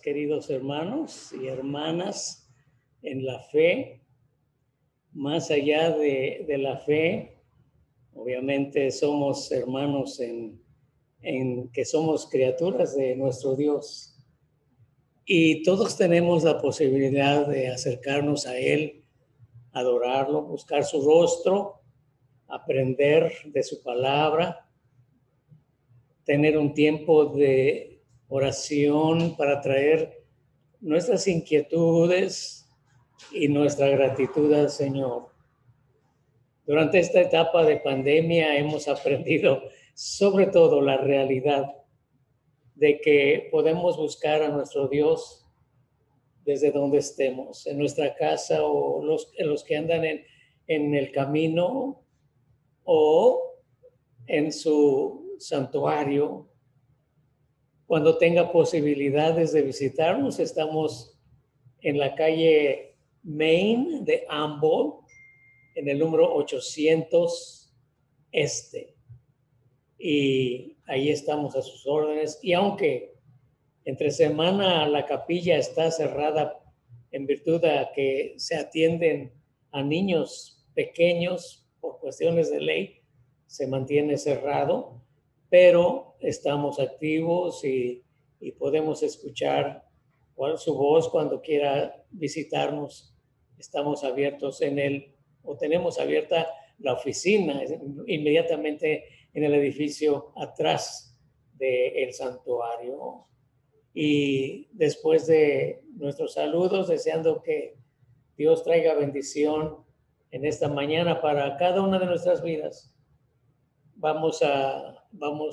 queridos hermanos y hermanas en la fe. Más allá de la fe, obviamente somos hermanos en que somos criaturas de nuestro Dios. Y todos tenemos la posibilidad de acercarnos a Él, adorarlo, buscar su rostro, aprender de su palabra, tener un tiempo de oración para traer nuestras inquietudes y nuestra gratitud al Señor. Durante esta etapa de pandemia hemos aprendido sobre todo la realidad de que podemos buscar a nuestro Dios desde donde estemos, en nuestra casa o los que andan en el camino o en su santuario. Cuando tenga posibilidades de visitarnos, estamos en la calle Main de Humboldt, en el número 800 Este. Y ahí estamos a sus órdenes. Y aunque entre semana la capilla está cerrada en virtud de que se atienden a niños pequeños por cuestiones de ley, se mantiene cerrado, pero estamos activos y podemos escuchar su voz cuando quiera visitarnos. Estamos abiertos en él, o tenemos abierta la oficina inmediatamente en el edificio atrás del santuario. Y después de nuestros saludos, deseando que Dios traiga bendición en esta mañana para cada una de nuestras vidas, vamos a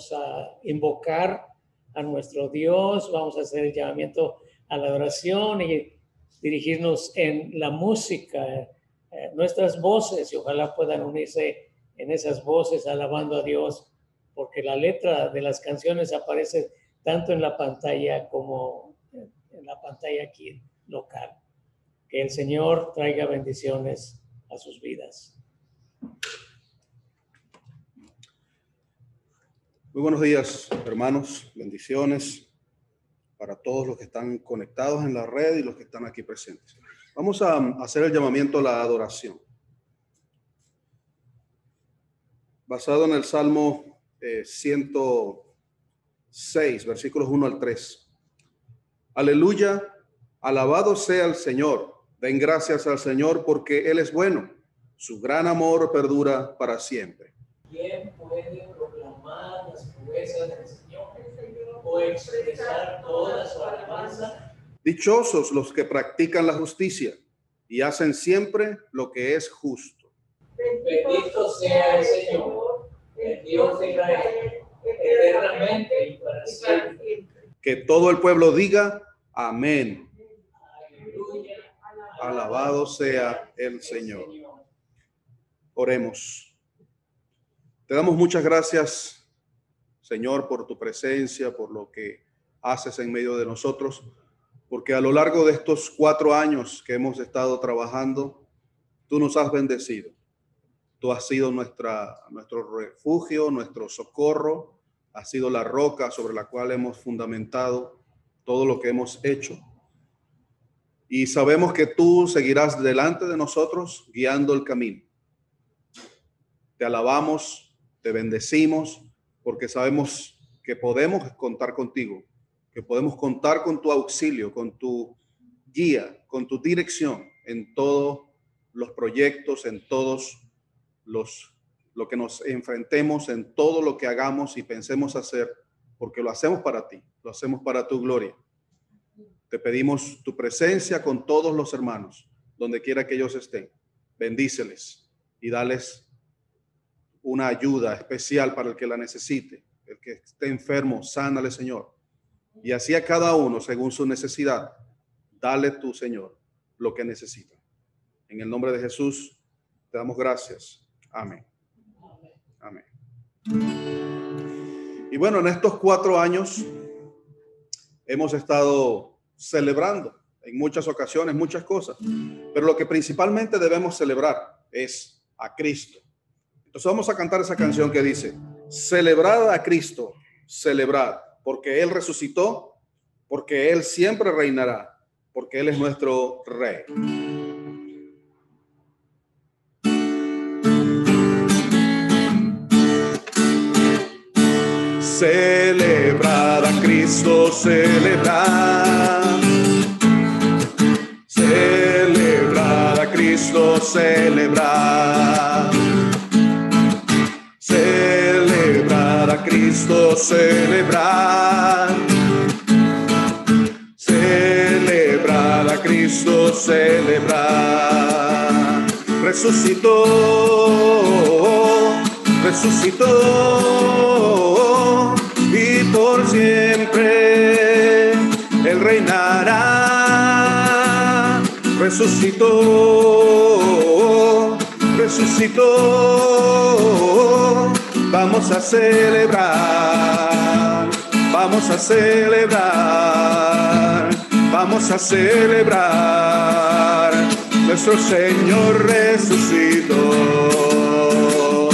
invocar a nuestro Dios, vamos a hacer el llamamiento a la oración y dirigirnos en la música, nuestras voces, y ojalá puedan unirse en esas voces alabando a Dios, porque la letra de las canciones aparece tanto en la pantalla como en la pantalla aquí local. Que el Señor traiga bendiciones a sus vidas. Muy buenos días, hermanos. Bendiciones para todos los que están conectados en la red y los que están aquí presentes. Vamos a hacer el llamamiento a la adoración. Basado en el Salmo 106, versículos 1 al 3. Aleluya, alabado sea el Señor. Den gracias al Señor porque Él es bueno. Su gran amor perdura para siempre. ¿Quién puede proclamar las proezas del Señor o expresar toda su alabanza? Dichosos los que practican la justicia y hacen siempre lo que es justo. Bendito sea el Señor, el Dios de Israel, eternamente y para siempre. Que todo el pueblo diga amén. Aleluya. Alabado sea el Señor. Oremos. Te damos muchas gracias, Señor, por tu presencia, por lo que haces en medio de nosotros, porque a lo largo de estos 4 años que hemos estado trabajando, tú nos has bendecido. Tú has sido nuestro refugio, nuestro socorro, has sido la roca sobre la cual hemos fundamentado todo lo que hemos hecho. Y sabemos que tú seguirás delante de nosotros guiando el camino. Te alabamos, te bendecimos, porque sabemos que podemos contar contigo, que podemos contar con tu auxilio, con tu guía, con tu dirección en todos los proyectos, en todos lo que nos enfrentemos, en todo lo que hagamos y pensemos hacer, porque lo hacemos para ti, lo hacemos para tu gloria. Te pedimos tu presencia con todos los hermanos, donde quiera que ellos estén. Bendíceles y dales una ayuda especial para el que la necesite. El que esté enfermo, sánale, Señor. Y así a cada uno, según su necesidad, dale tú, Señor, lo que necesita. En el nombre de Jesús, te damos gracias. Amén. Amén. Y bueno, en estos 4 años hemos estado celebrando en muchas ocasiones, muchas cosas. Pero lo que principalmente debemos celebrar es a Cristo. Entonces vamos a cantar esa canción que dice: celebrad a Cristo, celebrad, porque Él resucitó porque Él siempre reinará, porque Él es nuestro Rey. Celebrad a Cristo, celebrad. Celebrad a Cristo, celebrad. Celebrad a Cristo, celebrad. Celebrad a Cristo, celebrad. Resucitó, resucitó, y por siempre Él reinará. Resucitó, resucitó. Vamos a celebrar, vamos a celebrar, vamos a celebrar. Nuestro Señor resucitó.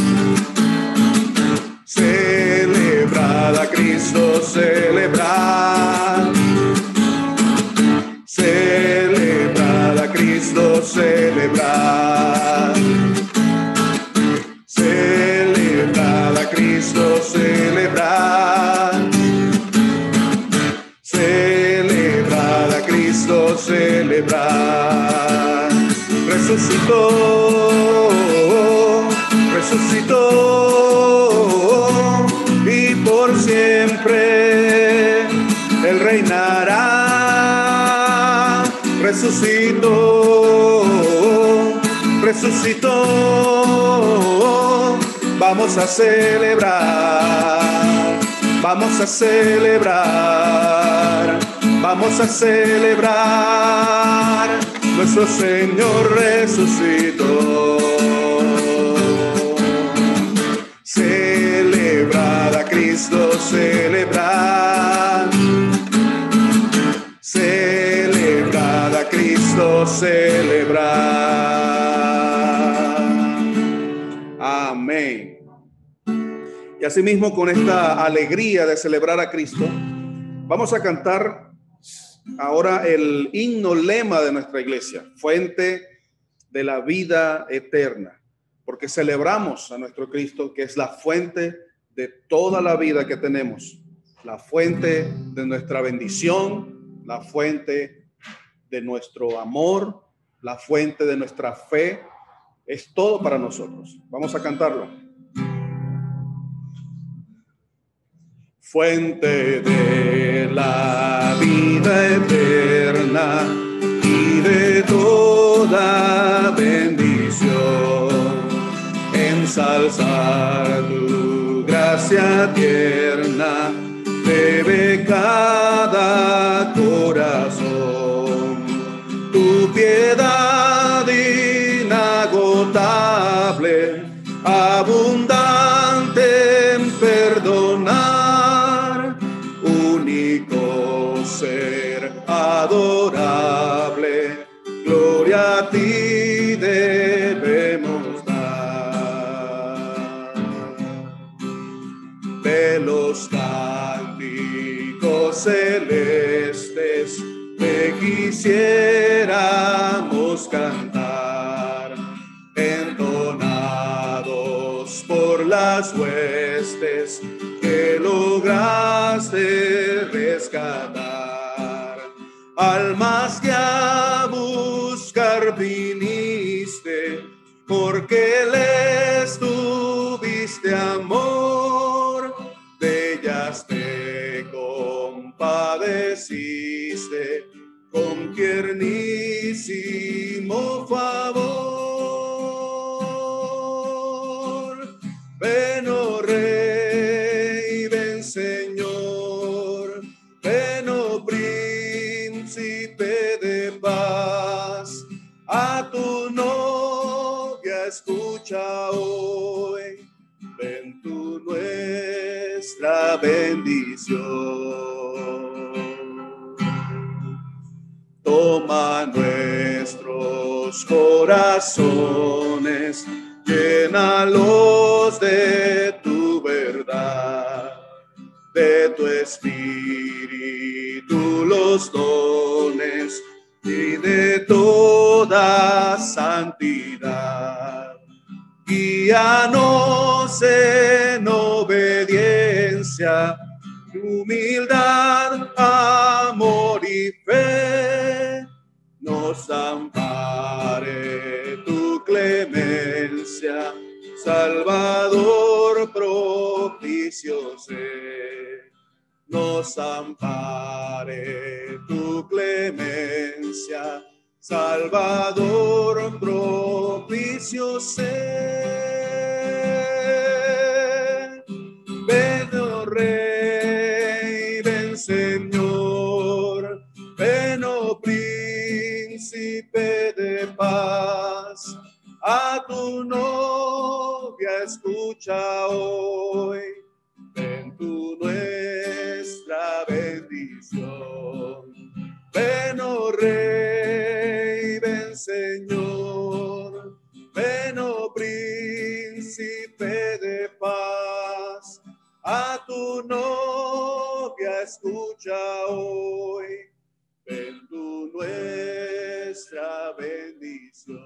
Celebrad a Cristo, celebrad. Celebrad a Cristo, celebrad. Celebrad a Cristo, celebrad. Celebrad a Cristo, celebrad. Resucitó, resucitó, y por siempre Él reinará. Resucitó, resucitó. Vamos a celebrar, vamos a celebrar, vamos a celebrar. Nuestro Señor resucitó. Celebrad a Cristo, celebrad. Celebrad a Cristo, celebrad. Amén. Y asimismo, con esta alegría de celebrar a Cristo, vamos a cantar ahora el himno lema de nuestra iglesia, fuente de la vida eterna, porque celebramos a nuestro Cristo, que es la fuente de toda la vida que tenemos, la fuente de nuestra bendición, la fuente de nuestro amor, la fuente de nuestra fe. Es todo para nosotros. Vamos a cantarlo. Fuente de la vida eterna y de toda bendición, ensalzar tu gracia tierna debe cada corazón. Tu piedad inagotable, abundante en perdonar, único ser adorable, gloria a ti debemos dar. De los cánticos celestes te quisiéramos cantar, entonados por las huestes que lograste rescatar. Almas que a buscar viniste, porque les tuviste amor, de ellas te compadeciste con tiernísimo favor. Ven, oh Rey, ven, Señor, ven, oh Príncipe de paz, a tu novia escucha hoy, ven tú nuestra bendición. Toma nuestros corazones, llénalos de tu verdad, de tu espíritu los dones y de toda santidad. Guíanos en obediencia, humildad, amor y fe. Nos ampare tu clemencia, Salvador propicio sé. Nos ampare tu clemencia, Salvador propicio sé. Ven, oh Rey, ven, Señor, ven, oh Príncipe de paz. A tu novia escucha hoy, ven tu nuestra bendición. Ven, oh Rey, ven, Señor, ven, oh Príncipe de paz. A tu novia escucha hoy, ven tu nuestra bendición.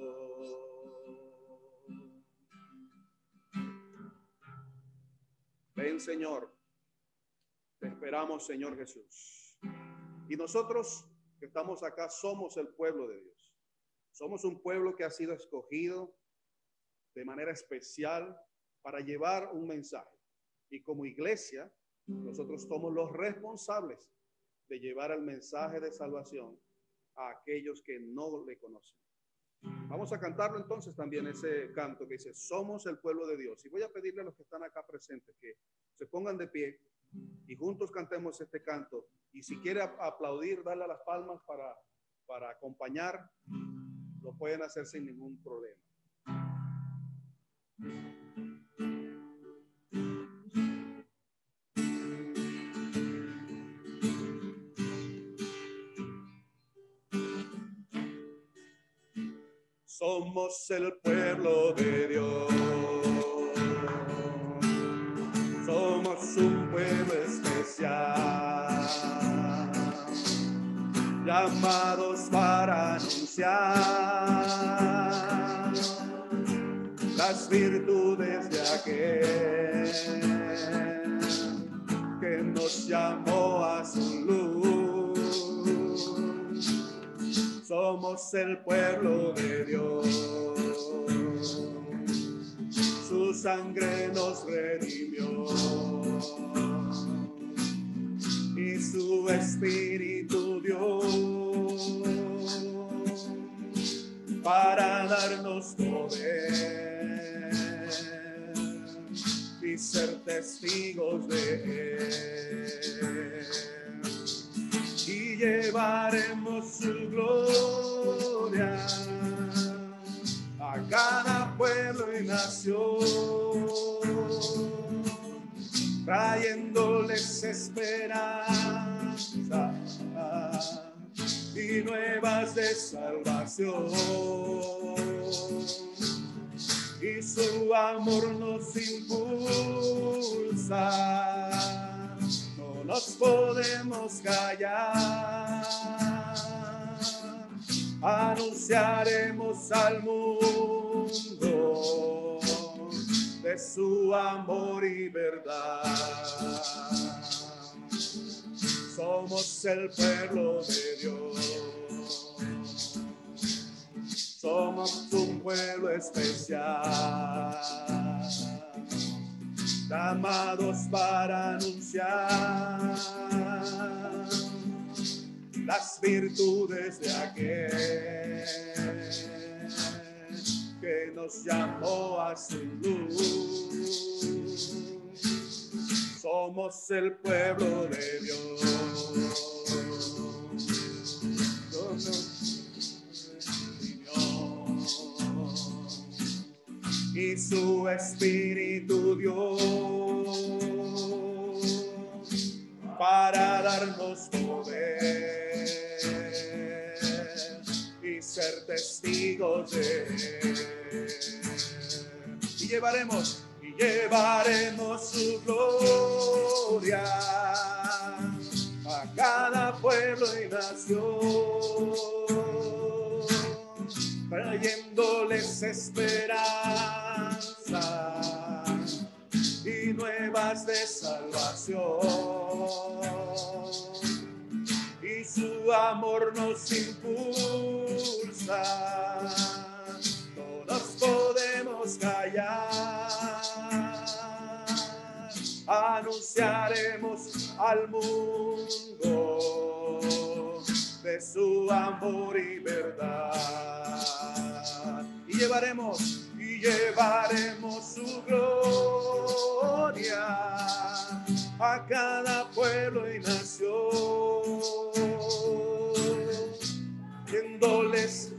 Ven, Señor, te esperamos, Señor Jesús. Y nosotros que estamos acá somos el pueblo de Dios. Somos un pueblo que ha sido escogido de manera especial para llevar un mensaje. Y como iglesia, nosotros somos los responsables de llevar el mensaje de salvación a aquellos que no le conocen. Vamos a cantarlo entonces también, ese canto que dice, somos el pueblo de Dios. Y voy a pedirle a los que están acá presentes que se pongan de pie y juntos cantemos este canto. Y si quiere aplaudir, darle las palmas para acompañar, lo pueden hacer sin ningún problema. Somos el pueblo de Dios, somos un pueblo especial, llamados para anunciar las virtudes de aquel que nos llamó a su luz. Somos el pueblo de Dios, su sangre nos redimió y su espíritu dio para darnos poder y ser testigos de él. Y llevaremos su gloria a cada pueblo y nación, trayéndoles esperanza y nuevas de salvación. Y su amor nos impulsa, no nos podemos callar, anunciaremos al mundo de su amor y verdad. Somos el pueblo de Dios, somos un pueblo especial, llamados para anunciar las virtudes de aquel que nos llamó a su luz. Somos el pueblo de Dios, y su espíritu dio para darnos poder y ser testigos de él. Y llevaremos su gloria a cada pueblo trayéndoles esperanza y nuevas de salvación. Y su amor nos impulsa, no nos podemos callar. Anunciaremos al mundo de su amor y verdad. Y llevaremos su gloria a cada pueblo y nación, dándoles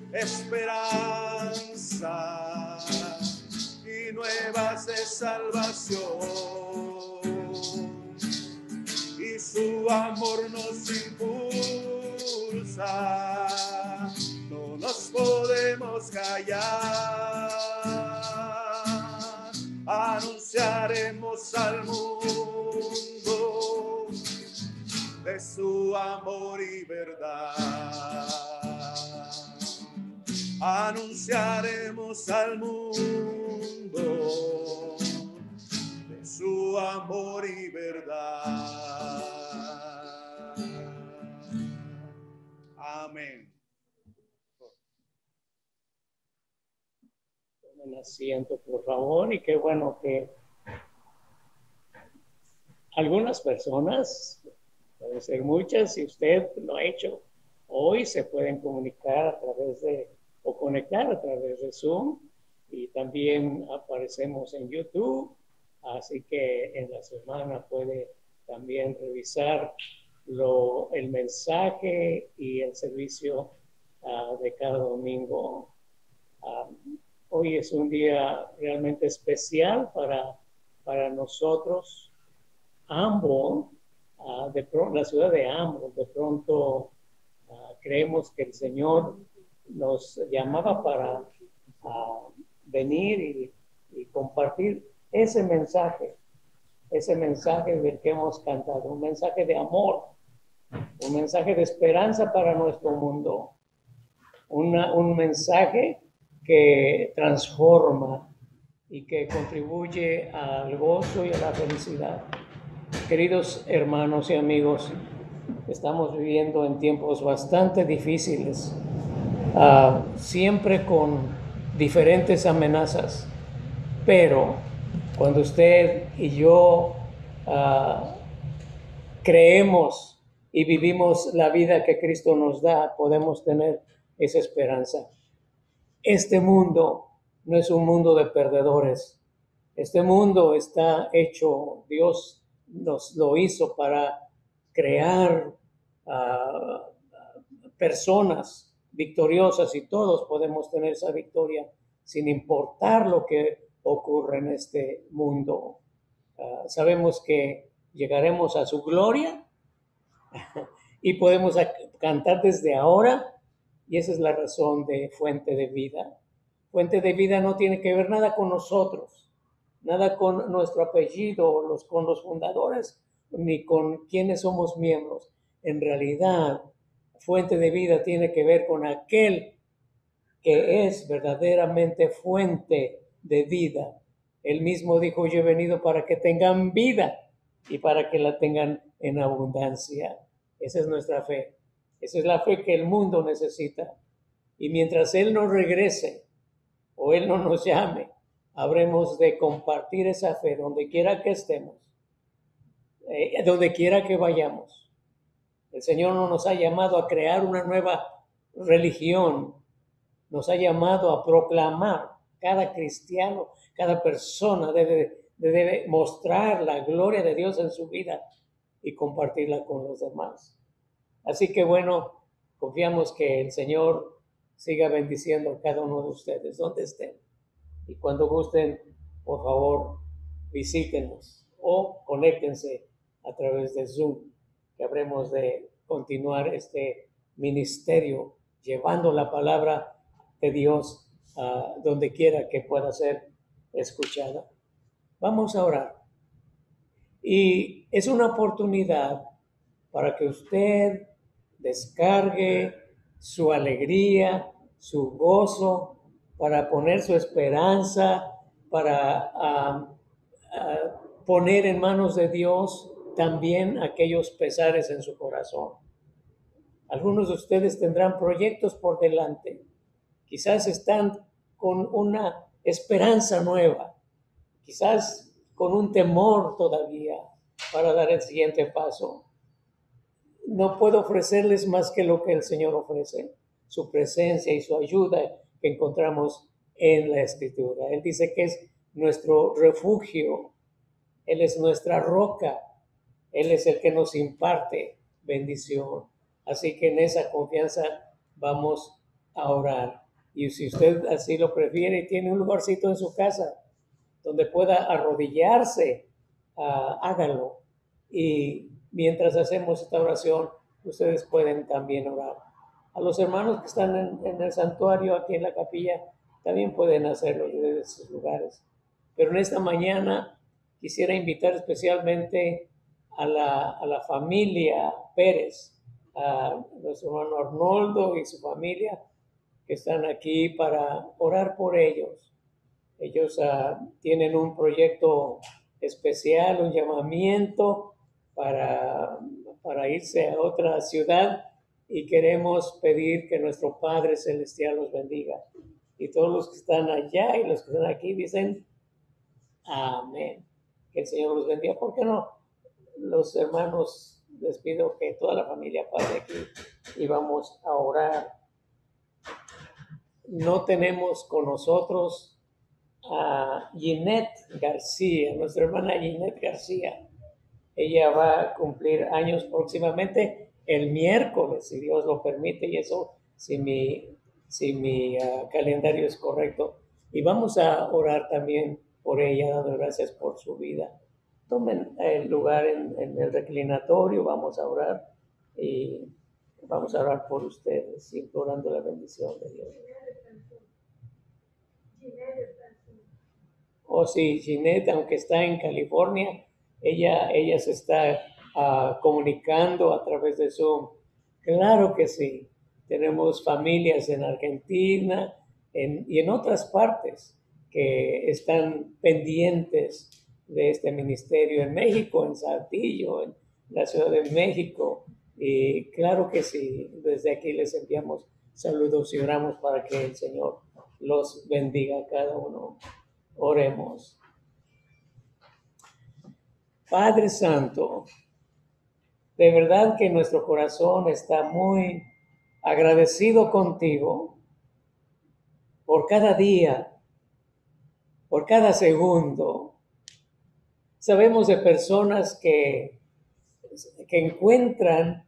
esperanza y nuevas de salvación. Y su amor nos impulsa, no nos podemos callar. Anunciaremos al mundo de su amor y verdad. Anunciaremos al mundo de su amor y verdad. Amén. Tomen asiento, por favor, y qué bueno que algunas personas, pueden ser muchas, si usted lo ha hecho hoy, se pueden comunicar a través de, o conectar a través de Zoom, y también aparecemos en YouTube, así que en la semana puede también revisar el mensaje y el servicio de cada domingo. Hoy es un día realmente especial para nosotros. Humboldt, la ciudad de Humboldt, de pronto creemos que el Señor nos llamaba para venir y compartir ese mensaje del que hemos cantado, un mensaje de amor, un mensaje de esperanza para nuestro mundo, un mensaje que transforma y que contribuye al gozo y a la felicidad. Queridos hermanos y amigos, estamos viviendo en tiempos bastante difíciles, siempre con diferentes amenazas, pero cuando usted y yo creemos y vivimos la vida que Cristo nos da, podemos tener esa esperanza. Este mundo no es un mundo de perdedores. Este mundo está hecho, Dios nos lo hizo para crear personas victoriosas, y todos podemos tener esa victoria sin importar lo que ocurre en este mundo. Sabemos que llegaremos a su gloria y podemos cantar desde ahora, y esa es la razón de Fuente de Vida. Fuente de Vida no tiene que ver nada con nosotros, nada con nuestro apellido, con los fundadores, ni con quienes somos miembros. En realidad, Fuente de Vida tiene que ver con aquel que es verdaderamente fuente de vida. Él mismo dijo: yo he venido para que tengan vida y para que la tengan en abundancia. Esa es nuestra fe. Esa es la fe que el mundo necesita. Y mientras Él no regrese o Él no nos llame, habremos de compartir esa fe donde quiera que estemos, donde quiera que vayamos. El Señor no nos ha llamado a crear una nueva religión, nos ha llamado a proclamar. Cada cristiano, cada persona debe mostrar la gloria de Dios en su vida y compartirla con los demás. Así que bueno, confiamos que el Señor siga bendiciendo a cada uno de ustedes, donde estén. Y cuando gusten, por favor, visítenos o conéctense a través de Zoom, que habremos de continuar este ministerio llevando la palabra de Dios a donde quiera que pueda ser escuchada. Vamos a orar. Y es una oportunidad para que usted descargue su alegría, su gozo, para poner su esperanza, para poner en manos de Dios también aquellos pesares en su corazón. Algunos de ustedes tendrán proyectos por delante. Quizás están con una esperanza nueva, quizás con un temor todavía para dar el siguiente paso. No puedo ofrecerles más que lo que el Señor ofrece, su presencia y su ayuda que encontramos en la Escritura. Él dice que es nuestro refugio, Él es nuestra roca, Él es el que nos imparte bendición. Así que en esa confianza vamos a orar. Y si usted así lo prefiere y tiene un lugarcito en su casa donde pueda arrodillarse, háganlo. Y mientras hacemos esta oración, ustedes pueden también orar. A los hermanos que están en el santuario, aquí en la capilla, también pueden hacerlo desde sus lugares. Pero en esta mañana quisiera invitar especialmente a la familia Pérez, a nuestro hermano Arnoldo y su familia, que están aquí para orar por ellos. Ellos tienen un proyecto especial, un llamamiento para irse a otra ciudad, y queremos pedir que nuestro Padre Celestial los bendiga. Y todos los que están allá y los que están aquí dicen amén. Que el Señor los bendiga. ¿Por qué no? Los hermanos, les pido que toda la familia pase aquí y vamos a orar. No tenemos con nosotros a Ginette García, nuestra hermana Ginette García. Ella va a cumplir años próximamente el miércoles, si Dios lo permite, y eso si mi calendario es correcto. Y vamos a orar también por ella, dando gracias por su vida. Tomen el lugar en el reclinatorio, vamos a orar y vamos a orar por ustedes, implorando la bendición de Dios. O si Ginette, aunque está en California, ella se está comunicando a través de Zoom. Claro que sí. Tenemos familias en Argentina y en otras partes que están pendientes de este ministerio, en México, en Saltillo, en la Ciudad de México. Y claro que sí, desde aquí les enviamos saludos y oramos para que el Señor los bendiga a cada uno. Oremos. Padre Santo, de verdad que nuestro corazón está muy agradecido contigo por cada día, por cada segundo. Sabemos de personas que encuentran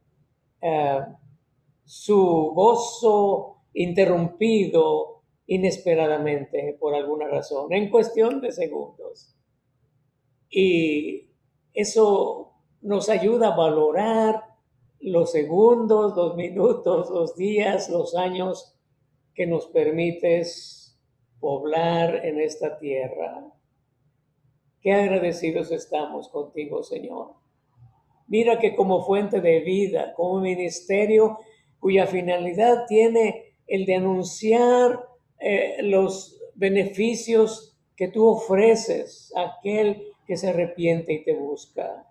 su gozo interrumpido inesperadamente por alguna razón, en cuestión de segundos. Y eso nos ayuda a valorar los segundos, los minutos, los días, los años que nos permites poblar en esta tierra. Qué agradecidos estamos contigo, Señor. Mira que como fuente de vida, como ministerio cuya finalidad tiene el de anunciar los beneficios que tú ofreces a aquel que se arrepiente y te busca.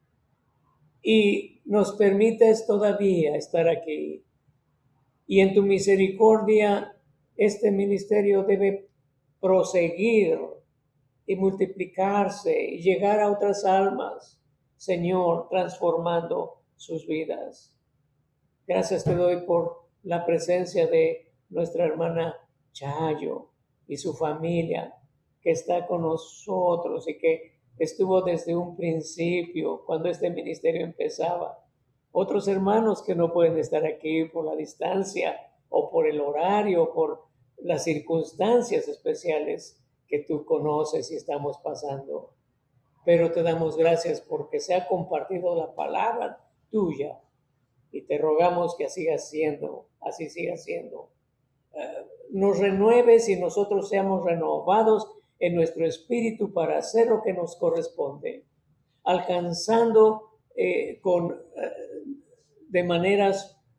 Y nos permites todavía estar aquí. Y en tu misericordia, este ministerio debe proseguir y multiplicarse y llegar a otras almas, Señor, transformando sus vidas. Gracias te doy por la presencia de nuestra hermana Chayo y su familia, que está con nosotros y que estuvo desde un principio, cuando este ministerio empezaba. Otros hermanos que no pueden estar aquí por la distancia o por el horario, por las circunstancias especiales que tú conoces y estamos pasando. Pero te damos gracias porque se ha compartido la palabra tuya y te rogamos que así siga siendo. Nos renueves y nosotros seamos renovados en nuestro espíritu para hacer lo que nos corresponde, alcanzando de maneras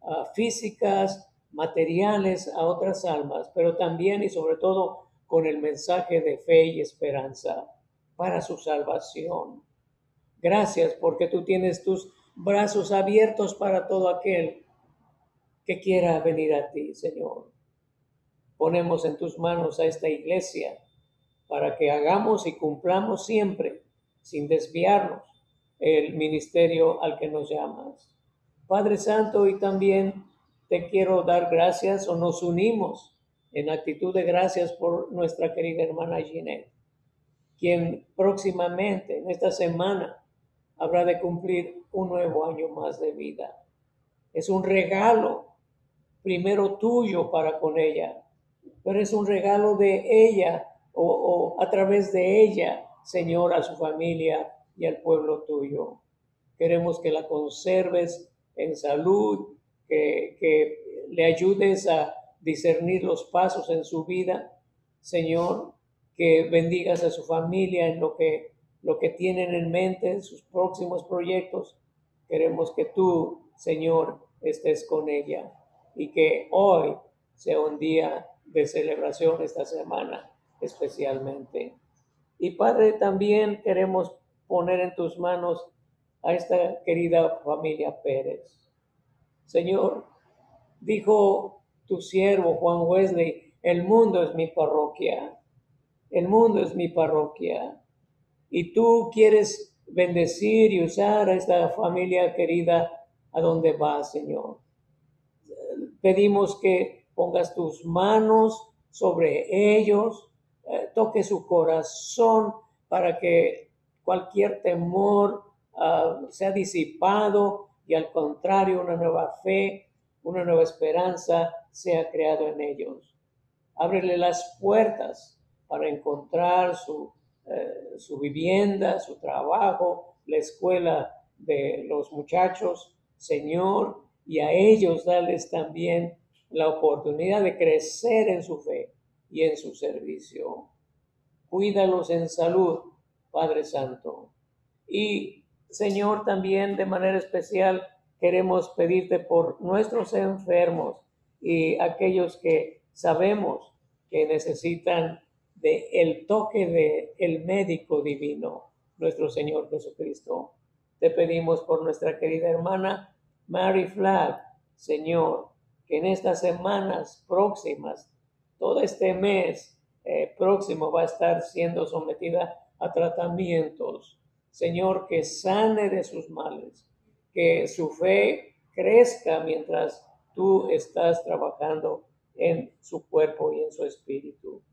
físicas, materiales a otras almas, pero también y sobre todo con el mensaje de fe y esperanza para su salvación. Gracias porque tú tienes tus brazos abiertos para todo aquel que quiera venir a ti, Señor. Ponemos en tus manos a esta iglesia para que hagamos y cumplamos siempre, sin desviarnos, el ministerio al que nos llamas. Padre Santo, y también te quiero dar gracias, o nos unimos en actitud de gracias por nuestra querida hermana Ginette, quien próximamente, en esta semana, habrá de cumplir un nuevo año más de vida. Es un regalo, primero tuyo para con ella, pero es un regalo de ella o a través de ella, Señor, a su familia y al pueblo tuyo. Queremos que la conserves en salud, que le ayudes a discernir los pasos en su vida, Señor, que bendigas a su familia en lo que tienen en mente, en sus próximos proyectos. Queremos que tú, Señor, estés con ella y que hoy sea un día de celebración esta semana especialmente. Y Padre, también queremos poner en tus manos a esta querida familia Pérez. Señor, dijo tu siervo Juan Wesley, el mundo es mi parroquia, el mundo es mi parroquia. Y tú quieres bendecir y usar a esta familia querida a donde va, Señor. Pedimos que pongas tus manos sobre ellos, toque su corazón para que cualquier temor sea disipado y al contrario una nueva fe, una nueva esperanza sea creado en ellos. Ábrele las puertas para encontrar su vivienda, su trabajo, la escuela de los muchachos, Señor, y a ellos darles también la oportunidad de crecer en su fe y en su servicio. Cuídalos en salud, Padre Santo. Y, Señor, también de manera especial queremos pedirte por nuestros enfermos y aquellos que sabemos que necesitan del toque del médico divino, nuestro Señor Jesucristo. Te pedimos por nuestra querida hermana Mary Flagg, Señor, que en estas semanas próximas, todo este mes próximo va a estar siendo sometida a tratamientos. Señor, que sane de sus males, que su fe crezca mientras tú estás trabajando en su cuerpo y en su espíritu.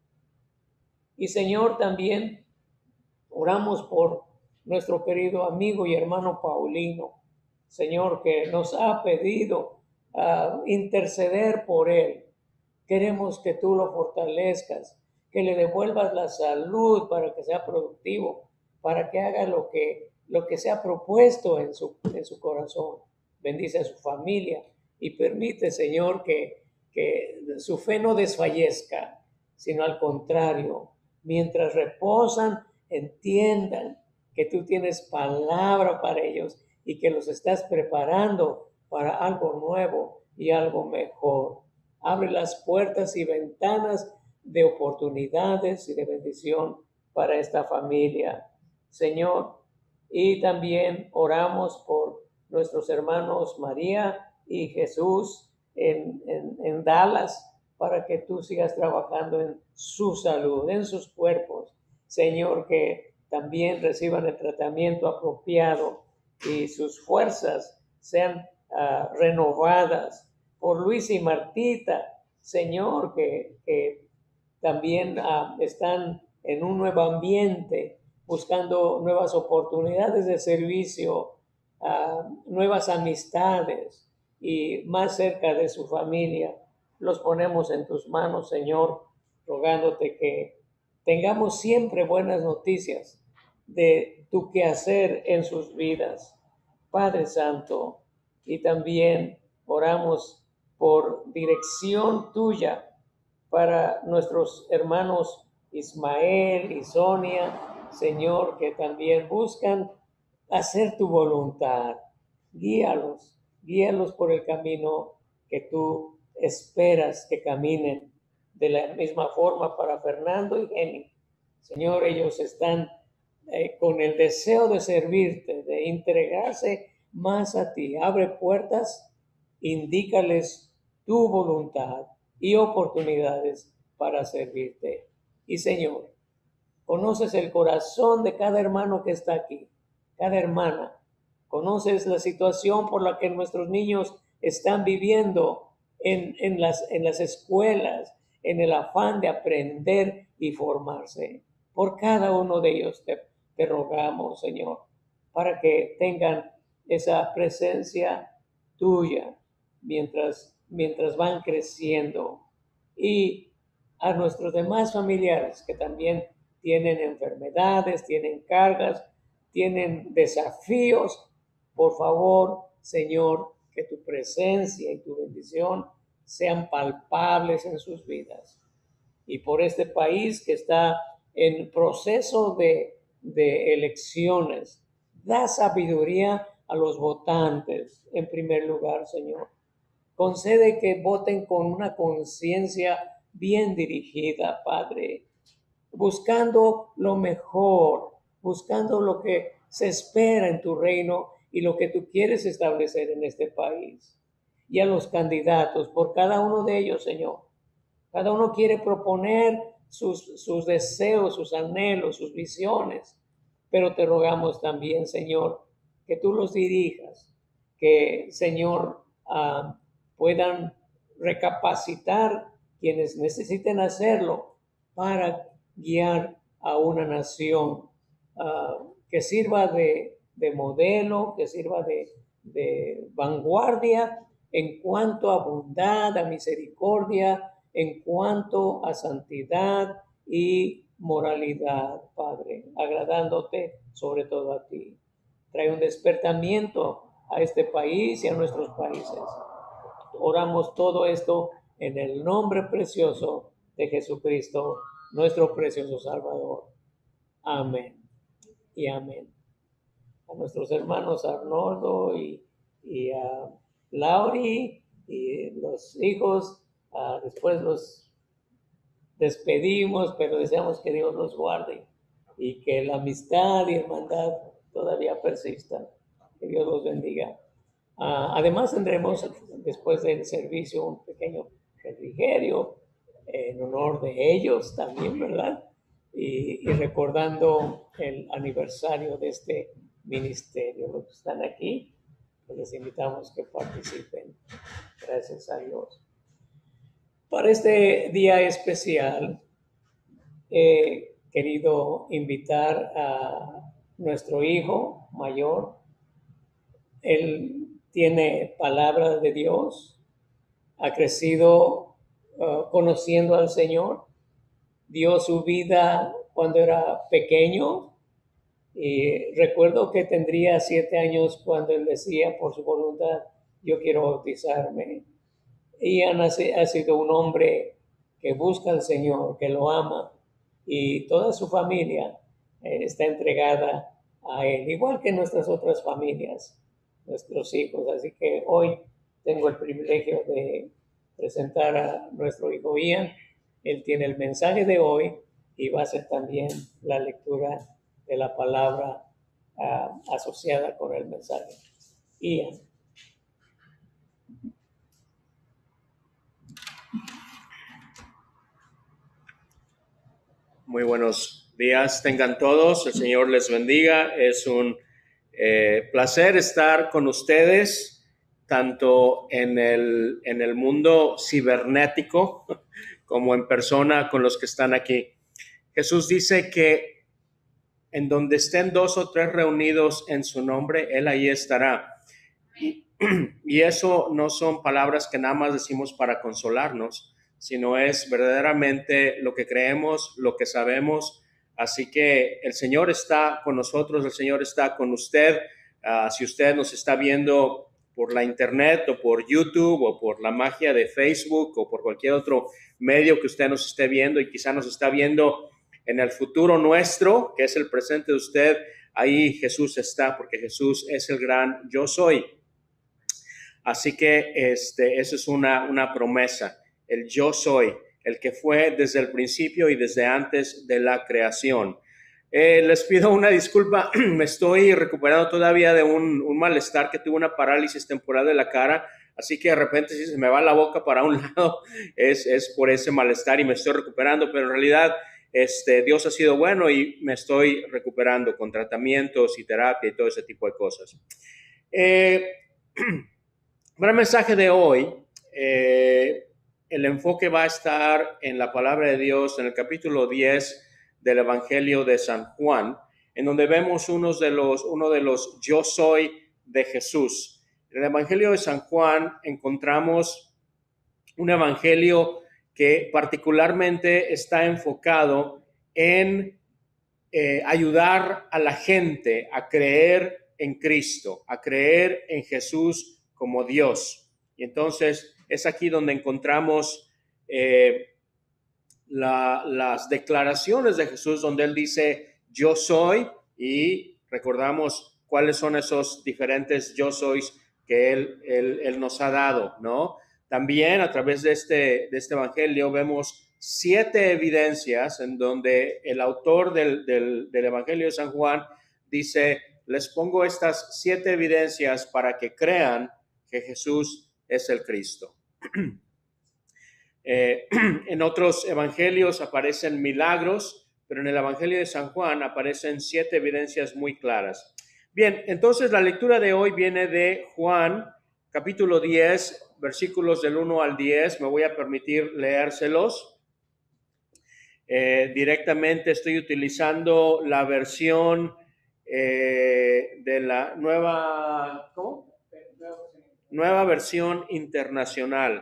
Y Señor, también oramos por nuestro querido amigo y hermano Paulino, Señor, que nos ha pedido interceder por él. Queremos que tú lo fortalezcas, que le devuelvas la salud para que sea productivo, para que haga lo que se ha propuesto en su corazón. Bendice a su familia y permite, Señor, que su fe no desfallezca, sino al contrario, mientras reposan, entiendan que tú tienes palabra para ellos y que los estás preparando para algo nuevo y algo mejor. Abre las puertas y ventanas de oportunidades y de bendición para esta familia, Señor. Y también oramos por nuestros hermanos María y Jesús en Dallas, para que tú sigas trabajando en su salud, en sus cuerpos. Señor, que también reciban el tratamiento apropiado y sus fuerzas sean renovadas. Por Luis y Martita, Señor, que también están en un nuevo ambiente, buscando nuevas oportunidades de servicio, nuevas amistades y más cerca de su familia. Los ponemos en tus manos, Señor, rogándote que tengamos siempre buenas noticias de tu quehacer en sus vidas, Padre Santo. Y también oramos por dirección tuya para nuestros hermanos Ismael y Sonia, Señor, que también buscan hacer tu voluntad. Guíalos por el camino que tú esperas que caminen de la misma forma para Fernando y Jenny. Señor, ellos están con el deseo de servirte, de entregarse más a ti. Abre puertas, indícales tu voluntad y oportunidades para servirte. Y Señor, conoces el corazón de cada hermano que está aquí, cada hermana. Conoces la situación por la que nuestros niños están viviendo en las escuelas, en el afán de aprender y formarse. Por cada uno de ellos te rogamos, Señor, para que tengan esa presencia tuya mientras van creciendo. Y a nuestros demás familiares que también tienen enfermedades, tienen cargas, tienen desafíos, por favor, Señor, que tu presencia y tu bendición sean palpables en sus vidas. Y por este país que está en proceso de elecciones, da sabiduría a los votantes en primer lugar, Señor. Concede que voten con una conciencia bien dirigida, Padre, buscando lo mejor, buscando lo que se espera en tu reino y lo que tú quieres establecer en este país. Y a los candidatos, por cada uno de ellos, Señor. Cada uno quiere proponer sus deseos, sus anhelos, sus visiones, pero te rogamos también, Señor, que tú los dirijas, que, Señor, puedan recapacitar quienes necesiten hacerlo para guiar a una nación que sirva de modelo, que sirva de vanguardia en cuanto a bondad, a misericordia, en cuanto a santidad y moralidad, Padre, agradándote sobre todo a ti. Trae un despertamiento a este país y a nuestros países. Oramos todo esto en el nombre precioso de Jesucristo, nuestro precioso Salvador. Amén y amén. A nuestros hermanos Arnoldo y a Lauri y los hijos, después los despedimos, pero deseamos que Dios los guarde y que la amistad y hermandad todavía persistan. Que Dios los bendiga. Además tendremos después del servicio un pequeño refrigerio en honor de ellos también, ¿verdad? Y recordando el aniversario de este ministerio. Los que están aquí, pues les invitamos que participen. Gracias a Dios. Para este día especial, he querido invitar a nuestro hijo mayor. Él tiene palabra de Dios, ha crecido conociendo al Señor, dio su vida cuando era pequeño y recuerdo que tendría 7 años cuando él decía por su voluntad, yo quiero bautizarme. Y ha sido un hombre que busca al Señor, que lo ama y toda su familia está entregada a él, igual que nuestras otras familias, nuestros hijos. Así que hoy tengo el privilegio de presentar a nuestro hijo Ian. Él tiene el mensaje de hoy y va a ser también la lectura de la palabra asociada con el mensaje. Ian. Muy buenos días tengan todos, el Señor les bendiga. Es un placer estar con ustedes, tanto en el mundo cibernético como en persona con los que están aquí. Jesús dice que en donde estén 2 o 3 reunidos en su nombre, Él ahí estará. Y eso no son palabras que nada más decimos para consolarnos, sino es verdaderamente lo que creemos, lo que sabemos. Así que el Señor está con nosotros, el Señor está con usted. Si usted nos está viendo por la internet o por YouTube o por la magia de Facebook o por cualquier otro medio que usted nos esté viendo y quizá nos está viendo en el futuro nuestro, que es el presente de usted, ahí Jesús está, porque Jesús es el gran yo soy. Así que eso es una promesa, el yo soy, el que fue desde el principio y desde antes de la creación. Les pido una disculpa, me estoy recuperando todavía de un malestar que tuve, una parálisis temporal de la cara, así que de repente si se me va la boca para un lado es por ese malestar y me estoy recuperando, pero en realidad Dios ha sido bueno y me estoy recuperando con tratamientos y terapia y todo ese tipo de cosas. Para el mensaje de hoy, el enfoque va a estar en la palabra de Dios en el capítulo 10 del Evangelio de San Juan, en donde vemos uno de los yo soy de Jesús. En el Evangelio de San Juan encontramos un evangelio que particularmente está enfocado en ayudar a la gente a creer en Cristo, a creer en Jesús como Dios. Y entonces es aquí donde encontramos las declaraciones de Jesús, donde Él dice, yo soy, y recordamos cuáles son esos diferentes yo sois que Él nos ha dado, ¿no? También a través de este evangelio vemos 7 evidencias en donde el autor del Evangelio de San Juan dice, les pongo estas 7 evidencias para que crean que Jesús es el Cristo. En otros evangelios aparecen milagros, pero en el Evangelio de San Juan aparecen 7 evidencias muy claras. Bien, entonces la lectura de hoy viene de Juan, capítulo 10, versículos del 1 al 10. Me voy a permitir leérselos. Directamente estoy utilizando la versión de la nueva versión internacional.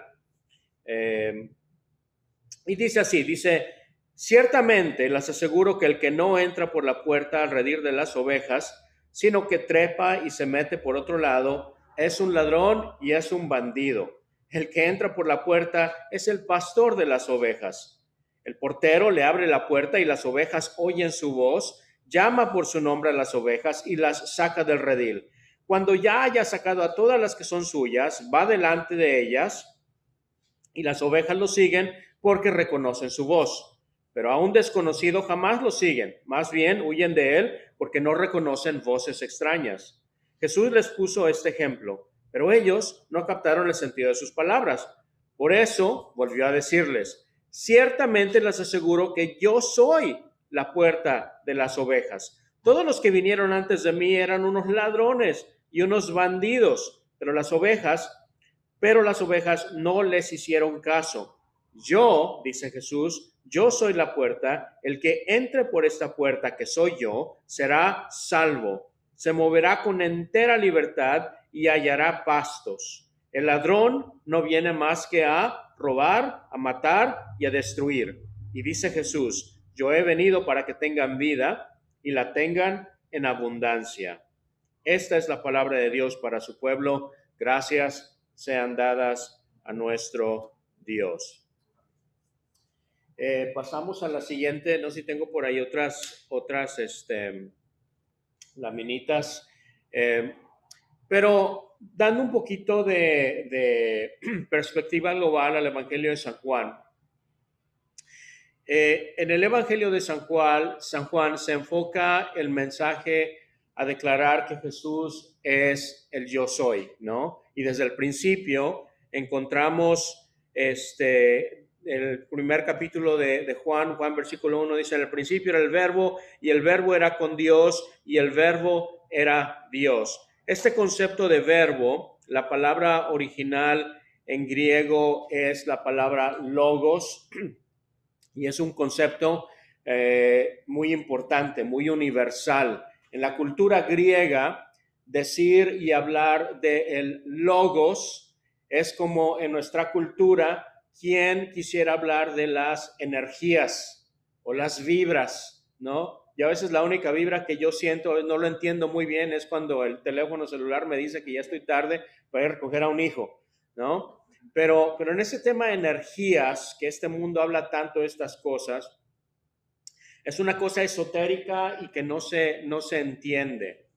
Y dice así, ciertamente les aseguro que el que no entra por la puerta al redil de las ovejas, sino que trepa y se mete por otro lado, es un ladrón y es un bandido. El que entra por la puerta es el pastor de las ovejas. El portero le abre la puerta y las ovejas oyen su voz, llama por su nombre a las ovejas y las saca del redil. Cuando ya haya sacado a todas las que son suyas, va delante de ellas y las ovejas lo siguen porque reconocen su voz. Pero a un desconocido jamás lo siguen, más bien huyen de él porque no reconocen voces extrañas. Jesús les puso este ejemplo, pero ellos no captaron el sentido de sus palabras. Por eso volvió a decirles, ciertamente les aseguro que yo soy la puerta de las ovejas. Todos los que vinieron antes de mí eran unos ladrones y unos bandidos, pero las ovejas no les hicieron caso. Yo, dice Jesús, yo soy la puerta, el que entre por esta puerta que soy yo, será salvo, se moverá con entera libertad y hallará pastos. El ladrón no viene más que a robar, a matar y a destruir. Y dice Jesús, yo he venido para que tengan vida y la tengan en abundancia. Esta es la palabra de Dios para su pueblo. Gracias sean dadas a nuestro Dios. Pasamos a la siguiente. No sé si tengo por ahí otras laminitas, pero dando un poquito de perspectiva global al Evangelio de San Juan. En el Evangelio de San Juan se enfoca el mensaje a declarar que Jesús es el yo soy, ¿no? Y desde el principio encontramos el primer capítulo de Juan, versículo 1 dice, en el principio era el verbo y el verbo era con Dios y el verbo era Dios. Este concepto de verbo, la palabra original en griego es la palabra logos y es un concepto muy importante, muy universal. En la cultura griega, decir y hablar del logos es como en nuestra cultura quien quisiera hablar de las energías o las vibras, ¿no? Y a veces la única vibra que yo siento, no lo entiendo muy bien, es cuando el teléfono celular me dice que ya estoy tarde para ir a recoger a un hijo, ¿no? Pero en ese tema de energías, que este mundo habla tanto de estas cosas, es una cosa esotérica y que no se entiende.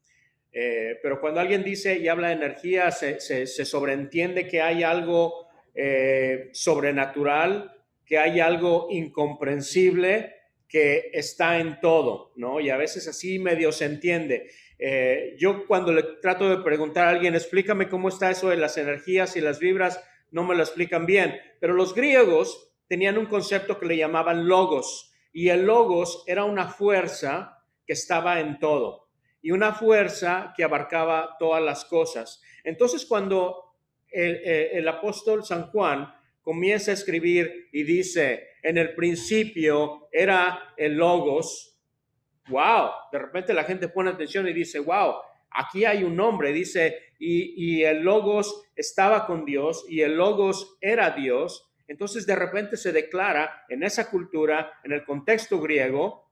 Pero cuando alguien dice y habla de energía, se sobreentiende que hay algo sobrenatural, que hay algo incomprensible que está en todo, ¿no? Y a veces así medio se entiende. Yo cuando le trato de preguntar a alguien, explícame cómo está eso de las energías y las vibras, no me lo explican bien. Pero los griegos tenían un concepto que le llamaban logos, y el logos era una fuerza que estaba en todo y una fuerza que abarcaba todas las cosas. Entonces, cuando el apóstol San Juan comienza a escribir y dice, en el principio era el logos, wow, de repente la gente pone atención y dice, wow, aquí hay un nombre, dice, y el logos estaba con Dios y el logos era Dios. Entonces de repente se declara en esa cultura, en el contexto griego,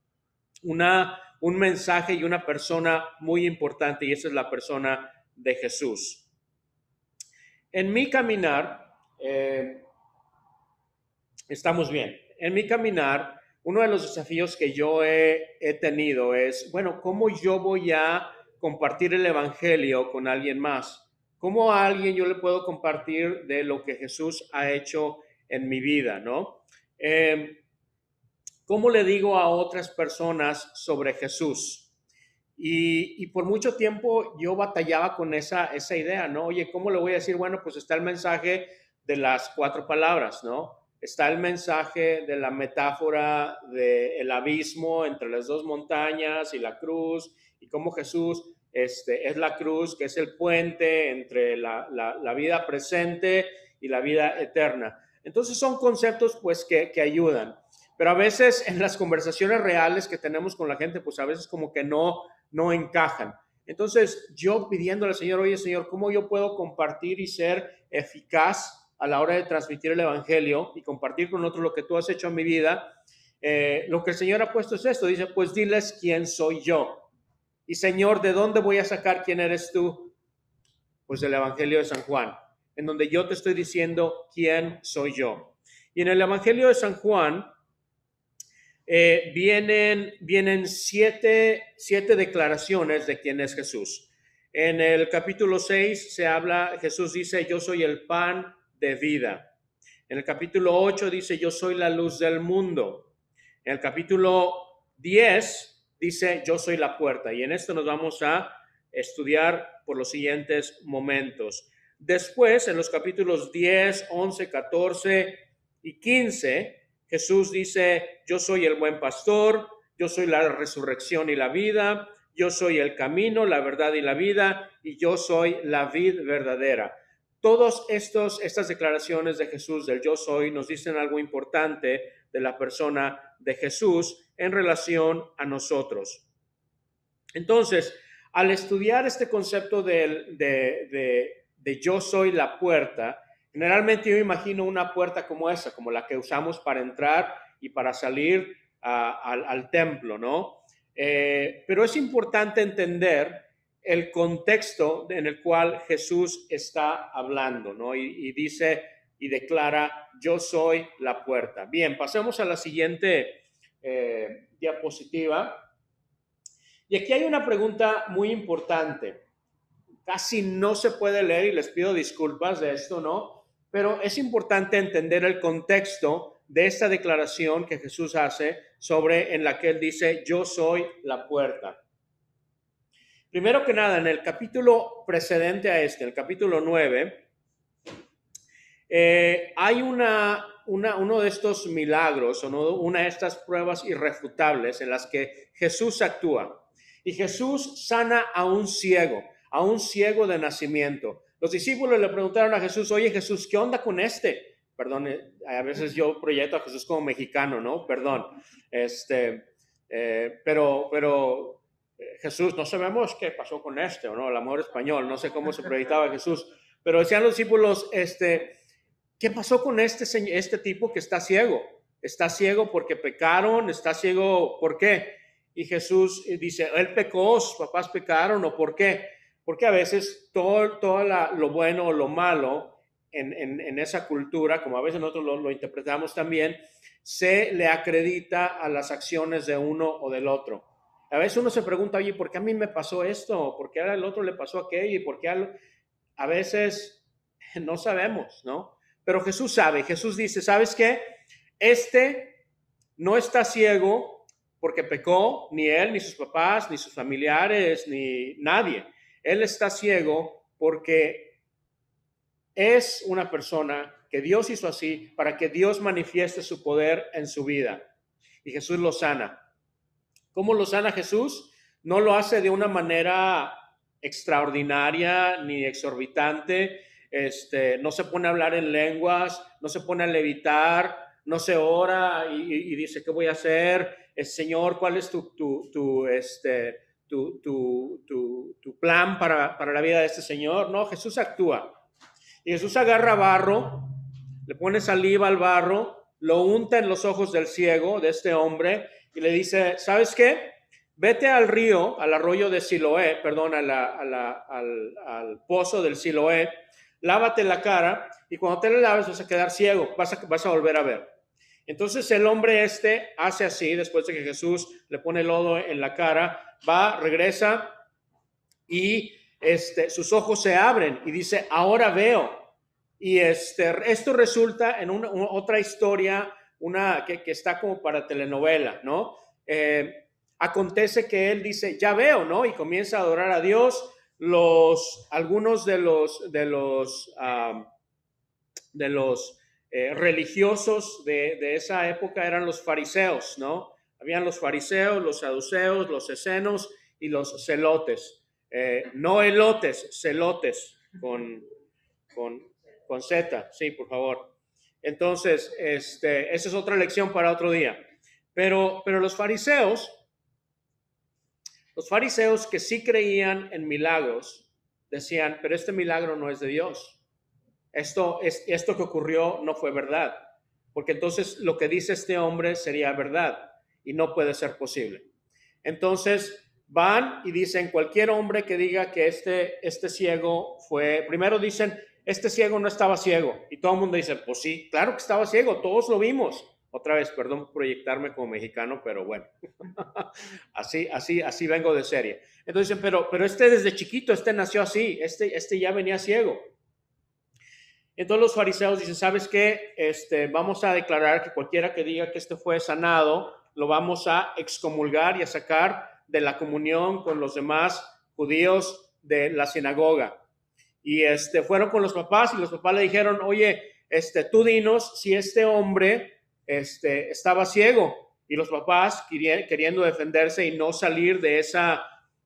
un mensaje y una persona muy importante, y esa es la persona de Jesús. En mi caminar, estamos bien. En mi caminar, uno de los desafíos que yo he tenido es, bueno, ¿cómo yo voy a compartir el evangelio con alguien más? ¿Cómo a alguien yo le puedo compartir de lo que Jesús ha hecho en mi vida, ¿no? ¿Cómo le digo a otras personas sobre Jesús? Y por mucho tiempo yo batallaba con esa idea, ¿no? Oye, ¿cómo le voy a decir? Bueno, pues está el mensaje de las 4 palabras, ¿no? Está el mensaje de la metáfora del abismo entre las 2 montañas y la cruz, y cómo Jesús es la cruz, que es el puente entre la vida presente y la vida eterna. Entonces son conceptos pues que ayudan. Pero a veces en las conversaciones reales que tenemos con la gente, pues a veces como que no encajan. Entonces yo pidiéndole al Señor, oye Señor, ¿cómo yo puedo compartir y ser eficaz a la hora de transmitir el evangelio y compartir con otros lo que tú has hecho en mi vida? Lo que el Señor ha puesto es esto, dice, pues diles quién soy yo. Y Señor, ¿de dónde voy a sacar quién eres tú? Pues del evangelio de San Juan, en donde yo te estoy diciendo quién soy yo. Y en el evangelio de San Juan, vienen siete declaraciones de quién es Jesús. En el capítulo 6 Jesús dice, yo soy el pan de vida. En el capítulo 8 dice, yo soy la luz del mundo. En el capítulo 10 dice, yo soy la puerta. Y en esto nos vamos a estudiar por los siguientes momentos. Después, en los capítulos 10, 11, 14 y 15, Jesús dice, yo soy el buen pastor, yo soy la resurrección y la vida, yo soy el camino, la verdad y la vida, y yo soy la vid verdadera. Todas estas declaraciones de Jesús del yo soy nos dicen algo importante de la persona de Jesús en relación a nosotros. Entonces, al estudiar este concepto de yo soy la puerta, generalmente yo imagino una puerta como esa, como la que usamos para entrar y para salir al templo, ¿no? Pero es importante entender el contexto en el cual Jesús está hablando, ¿no? Y dice y declara, yo soy la puerta. Bien, pasemos a la siguiente diapositiva. Y aquí hay una pregunta muy importante. Casi no se puede leer y les pido disculpas de esto, ¿no? Pero es importante entender el contexto de esta declaración que Jesús hace en la que él dice, yo soy la puerta. Primero que nada, en el capítulo precedente a el capítulo 9, hay uno de estos milagros, una de estas pruebas irrefutables en las que Jesús actúa. Y Jesús sana a un ciego de nacimiento. Los discípulos le preguntaron a Jesús, oye Jesús, ¿qué onda con este? Perdón, a veces yo proyecto a Jesús como mexicano, ¿no? Perdón. Pero Jesús, no sabemos qué pasó con este, ¿o no? El amor español, no sé cómo se proyectaba Jesús. Pero decían los discípulos, ¿qué pasó con este tipo que está ciego? Está ciego porque pecaron, está ciego, ¿por qué? Y Jesús dice, él pecó, sus papás pecaron, ¿o por qué? Porque a veces todo lo bueno o lo malo en esa cultura, como a veces nosotros lo interpretamos también, se le acredita a las acciones de uno o del otro. A veces uno se pregunta, oye, ¿por qué a mí me pasó esto? ¿Por qué al otro le pasó aquello? ¿Y por qué a veces no sabemos, ¿no? Pero Jesús sabe. Jesús dice, ¿sabes qué? Este no está ciego porque pecó, ni él, ni sus papás, ni sus familiares, ni nadie. Él está ciego porque es una persona que Dios hizo así para que Dios manifieste su poder en su vida. Y Jesús lo sana. ¿Cómo lo sana Jesús? No lo hace de una manera extraordinaria ni exorbitante. No se pone a hablar en lenguas, no se pone a levitar, no se ora y dice, ¿qué voy a hacer? Señor, ¿cuál es tu plan para la vida de este señor? No, Jesús actúa. Y Jesús agarra barro, le pone saliva al barro, lo unta en los ojos del ciego, de este hombre, y le dice, ¿sabes qué? Vete al río, al arroyo de Siloé, perdón, al pozo del Siloé, lávate la cara, y cuando te la laves vas a quedar ciego, vas a volver a ver. Entonces el hombre hace así, después de que Jesús le pone lodo en la cara, va, regresa, y sus ojos se abren, y dice, ahora veo. Y esto resulta en otra historia, que está como para telenovela, ¿no? Acontece que él dice, ya veo, ¿no? Y comienza a adorar a Dios. Algunos de los religiosos de esa época eran los fariseos, ¿no? Habían los fariseos, los saduceos, los escenos y los celotes. No elotes, celotes, con Z, sí, por favor. Entonces, esa es otra lección para otro día. Pero los fariseos que sí creían en milagros, decían, pero este milagro no es de Dios. Esto que ocurrió no fue verdad, porque entonces lo que dice este hombre sería verdad y no puede ser posible. Entonces van y dicen, cualquier hombre que diga que este ciego fue, primero dicen, este ciego no estaba ciego, y todo el mundo dice, pues sí, claro que estaba ciego, todos lo vimos. Otra vez, perdón por proyectarme como mexicano, pero bueno, así vengo de serie. Entonces dicen, pero desde chiquito, nació así, ya venía ciego. Entonces los fariseos dicen, ¿sabes qué? Vamos a declarar que cualquiera que diga que fue sanado, lo vamos a excomulgar y a sacar de la comunión con los demás judíos de la sinagoga. Y fueron con los papás, y los papás le dijeron, oye, tú dinos si este hombre estaba ciego. Y los papás, queriendo defenderse y no salir de esa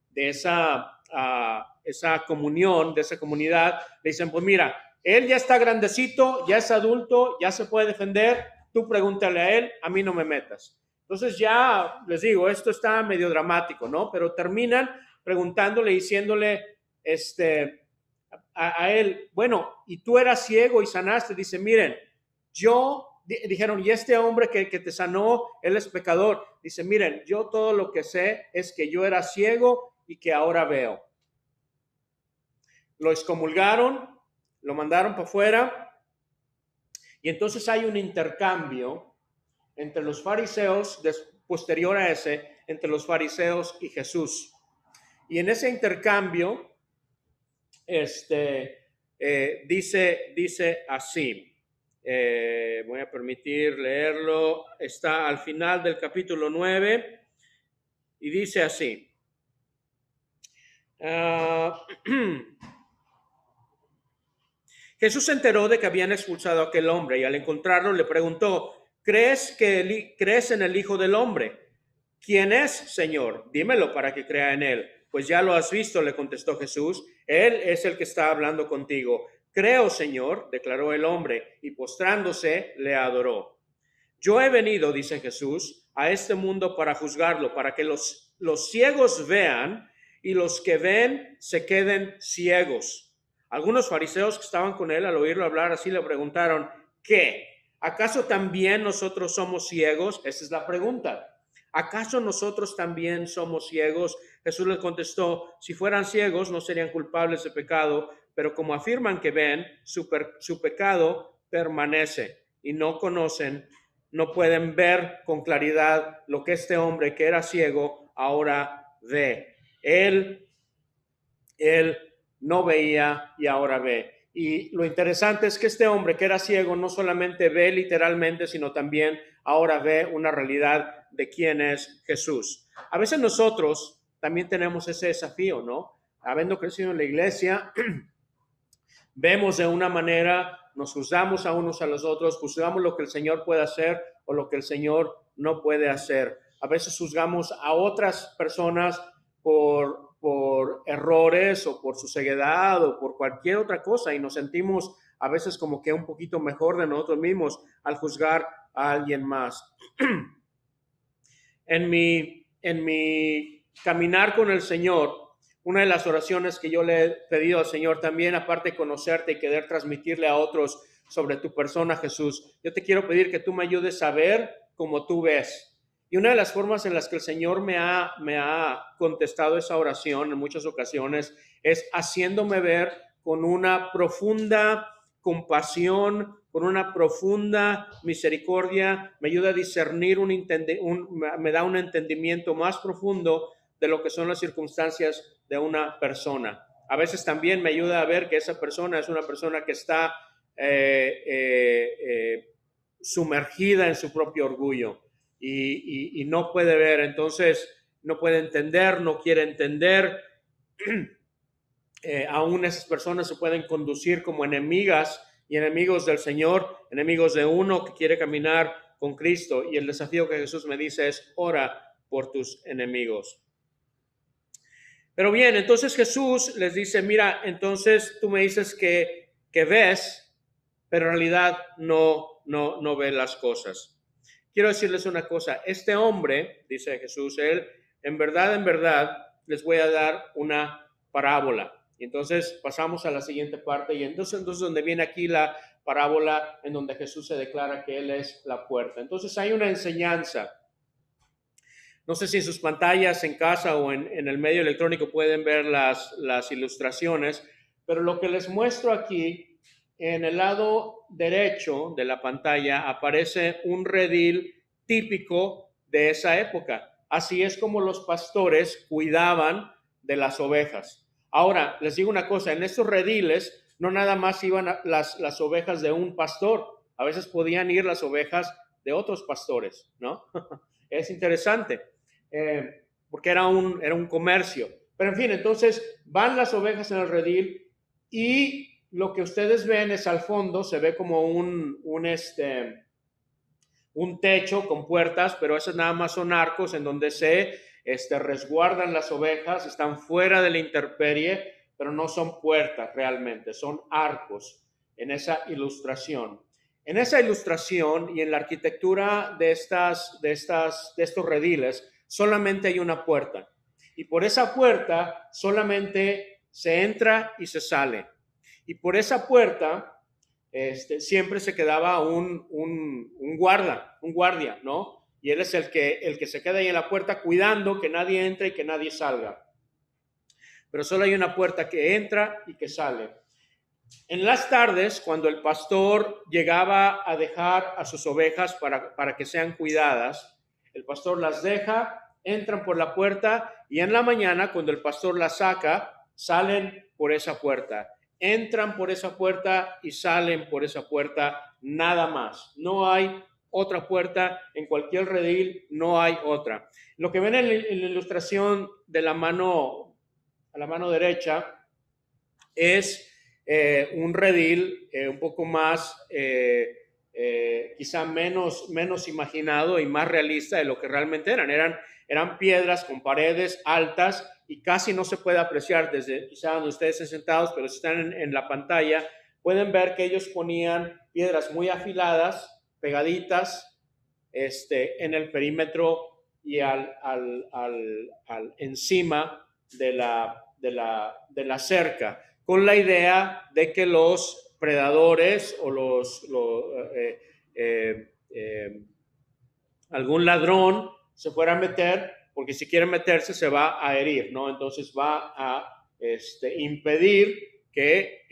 comunión, de esa comunidad, le dicen, pues mira, él ya está grandecito, ya es adulto, ya se puede defender, tú pregúntale a él, a mí no me metas. Entonces ya les digo, esto está medio dramático, ¿no? Pero terminan preguntándole, diciéndole a él, bueno, y tú eras ciego y sanaste. Dice, miren, dijeron, y este hombre que te sanó, él es pecador. Dice, miren, yo todo lo que sé es que yo era ciego y que ahora veo. Lo excomulgaron, lo mandaron para afuera, y entonces hay un intercambio entre los fariseos, posterior a ese, entre los fariseos y Jesús. Y en ese intercambio, dice así, voy a permitir leerlo, está al final del capítulo 9, y dice así, Jesús se enteró de que habían expulsado a aquel hombre, y al encontrarlo le preguntó, ¿crees en el Hijo del Hombre? ¿Quién es, Señor? Dímelo para que crea en él. Pues ya lo has visto, le contestó Jesús. Él es el que está hablando contigo. Creo, Señor, declaró el hombre, y postrándose le adoró. Yo he venido, dice Jesús, a este mundo para juzgarlo, para que los ciegos vean y los que ven se queden ciegos. Algunos fariseos que estaban con él, al oírlo hablar así, le preguntaron, ¿qué? ¿Acaso también nosotros somos ciegos? Esa es la pregunta. ¿Acaso nosotros también somos ciegos? Jesús les contestó, si fueran ciegos no serían culpables de pecado, pero como afirman que ven, su pecado permanece y no conocen, no pueden ver con claridad lo que este hombre que era ciego ahora ve. Él no veía y ahora ve. Y lo interesante es que este hombre que era ciego no solamente ve literalmente, sino también ahora ve una realidad de quién es Jesús. A veces nosotros también tenemos ese desafío, ¿no? Habiendo crecido en la iglesia, vemos de una manera, nos juzgamos a unos a los otros, juzgamos lo que el Señor puede hacer o lo que el Señor no puede hacer. A veces juzgamos a otras personas por errores o por su ceguedad o por cualquier otra cosa y nos sentimos a veces como que un poquito mejor de nosotros mismos al juzgar a alguien más. En mi caminar con el Señor, una de las oraciones que yo le he pedido al Señor también, aparte de conocerte y querer transmitirle a otros sobre tu persona, Jesús, yo te quiero pedir que tú me ayudes a ver como tú ves. Y una de las formas en las que el Señor me ha contestado esa oración en muchas ocasiones es haciéndome ver con una profunda compasión, con una profunda misericordia, me ayuda a discernir, me da un entendimiento más profundo de lo que son las circunstancias de una persona. A veces también me ayuda a ver que esa persona es una persona que está sumergida en su propio orgullo y no puede ver, entonces no puede entender, no quiere entender. Aún esas personas se pueden conducir como enemigas y enemigos del Señor, enemigos de uno que quiere caminar con Cristo. Y el desafío que Jesús me dice es: ora por tus enemigos. Pero bien, entonces Jesús les dice: mira, entonces tú me dices que ves, pero en realidad no ves las cosas. Quiero decirles una cosa: este hombre, dice Jesús, él, en verdad, les voy a dar una parábola. Y entonces pasamos a la siguiente parte y entonces donde viene aquí la parábola en donde Jesús se declara que Él es la puerta. Entonces hay una enseñanza. No sé si en sus pantallas en casa o en el medio electrónico pueden ver las ilustraciones, pero lo que les muestro aquí, en el lado derecho de la pantalla aparece un redil típico de esa época. Así es como los pastores cuidaban de las ovejas. Ahora, les digo una cosa, en estos rediles no nada más iban las ovejas de un pastor, a veces podían ir las ovejas de otros pastores, ¿no? Es interesante, porque era un comercio. Pero en fin, entonces van las ovejas en el redil y lo que ustedes ven es al fondo, se ve como un techo con puertas, pero esos nada más son arcos en donde se resguardan las ovejas, están fuera de la intemperie, pero no son puertas realmente, son arcos en esa ilustración. En esa ilustración y en la arquitectura de estos rediles, solamente hay una puerta. Y por esa puerta solamente se entra y se sale. Y por esa puerta siempre se quedaba un guardia, ¿no? Y él es el que se queda ahí en la puerta cuidando que nadie entre y que nadie salga. Pero solo hay una puerta que entra y que sale. En las tardes, cuando el pastor llegaba a dejar a sus ovejas para que sean cuidadas, el pastor las deja, entran por la puerta y en la mañana, cuando el pastor las saca, salen por esa puerta. Entran por esa puerta y salen por esa puerta, nada más. No hay otra puerta, en cualquier redil no hay otra. Lo que ven en la ilustración de a la mano derecha es un redil un poco más, quizá menos imaginado y más realista de lo que realmente eran piedras con paredes altas y casi no se puede apreciar desde quizá donde ustedes estén sentados, pero si están en la pantalla, pueden ver que ellos ponían piedras muy afiladas, pegaditas, en el perímetro y encima de la cerca, con la idea de que los predadores o algún ladrón se fuera a meter, porque si quiere meterse se va a herir, ¿no? Entonces va a impedir que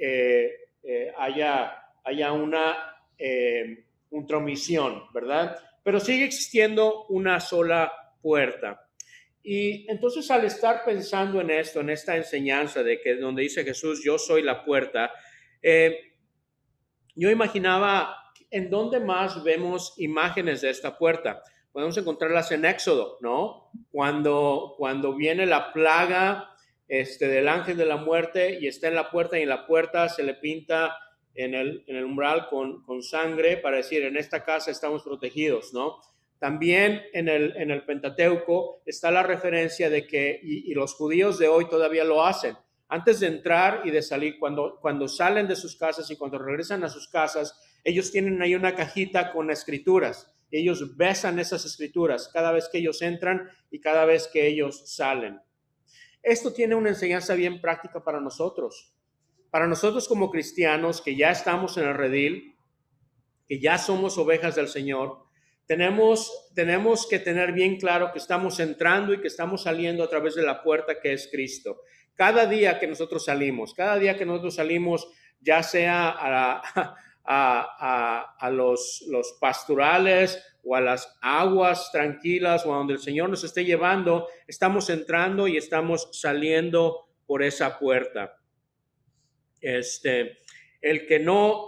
haya una intromisión, ¿verdad? Pero sigue existiendo una sola puerta. Y entonces al estar pensando en esto, en esta enseñanza de que donde dice Jesús, yo soy la puerta, yo imaginaba en dónde más vemos imágenes de esta puerta. Podemos encontrarlas en Éxodo, ¿no? Cuando viene la plaga del ángel de la muerte y está en la puerta, y en la puerta se le pinta en el umbral con sangre para decir, en esta casa estamos protegidos, ¿no? También en el Pentateuco está la referencia de que, y los judíos de hoy todavía lo hacen, antes de entrar y de salir, cuando salen de sus casas y cuando regresan a sus casas, ellos tienen ahí una cajita con escrituras. Ellos besan esas escrituras cada vez que ellos entran y cada vez que ellos salen. Esto tiene una enseñanza bien práctica para nosotros. Para nosotros como cristianos que ya estamos en el redil, que ya somos ovejas del Señor, tenemos que tener bien claro que estamos entrando y que estamos saliendo a través de la puerta que es Cristo. Cada día que nosotros salimos, ya sea a los pastorales o a las aguas tranquilas o a donde el Señor nos esté llevando, estamos entrando y estamos saliendo por esa puerta. El que no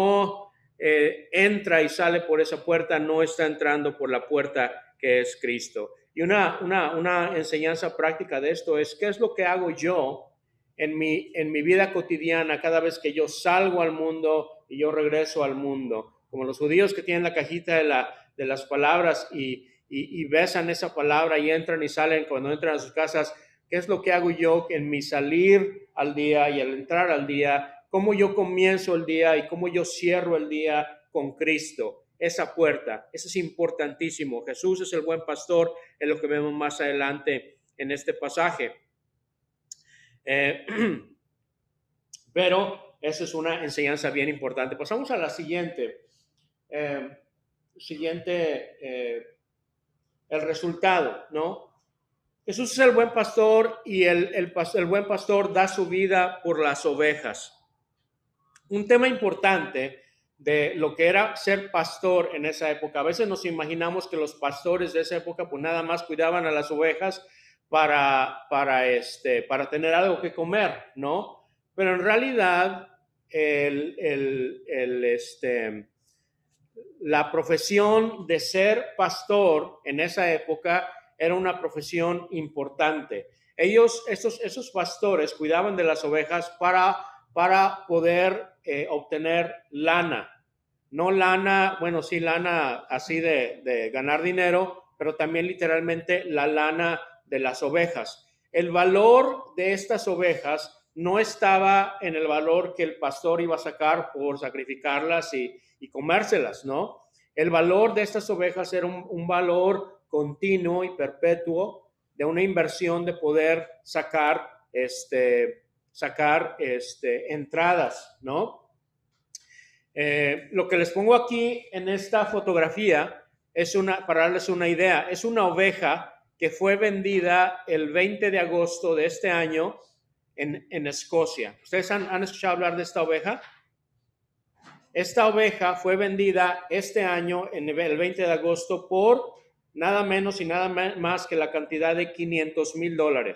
entra y sale por esa puerta no está entrando por la puerta que es Cristo. Y una enseñanza práctica de esto es, ¿qué es lo que hago yo en mi vida cotidiana cada vez que yo salgo al mundo y yo regreso al mundo? Como los judíos que tienen la cajita de las palabras y besan esa palabra y entran y salen cuando entran a sus casas. ¿Qué es lo que hago yo en mi salir al día y al entrar al día? ¿Cómo yo comienzo el día y cómo yo cierro el día con Cristo? Esa puerta, eso es importantísimo. Jesús es el buen pastor, es lo que vemos más adelante en este pasaje. Pero esa es una enseñanza bien importante. Pasamos a la siguiente. El resultado, ¿no? Jesús es el buen pastor y el buen pastor da su vida por las ovejas. Un tema importante de lo que era ser pastor en esa época. A veces nos imaginamos que los pastores de esa época pues nada más cuidaban a las ovejas para tener algo que comer, ¿no? Pero en realidad la profesión de ser pastor en esa época era una profesión importante. Esos pastores cuidaban de las ovejas para poder obtener lana. No lana, bueno, sí lana así de ganar dinero, pero también literalmente la lana de las ovejas. El valor de estas ovejas no estaba en el valor que el pastor iba a sacar por sacrificarlas y comérselas, ¿no? El valor de estas ovejas era un valor continuo y perpetuo de una inversión de poder sacar entradas, ¿no? Lo que les pongo aquí en esta fotografía es para darles una idea, es una oveja que fue vendida el 20 de agosto de este año en Escocia. ¿Ustedes han escuchado hablar de esta oveja? Esta oveja fue vendida este año, en el 20 de agosto, por nada menos y nada más que la cantidad de $500,000.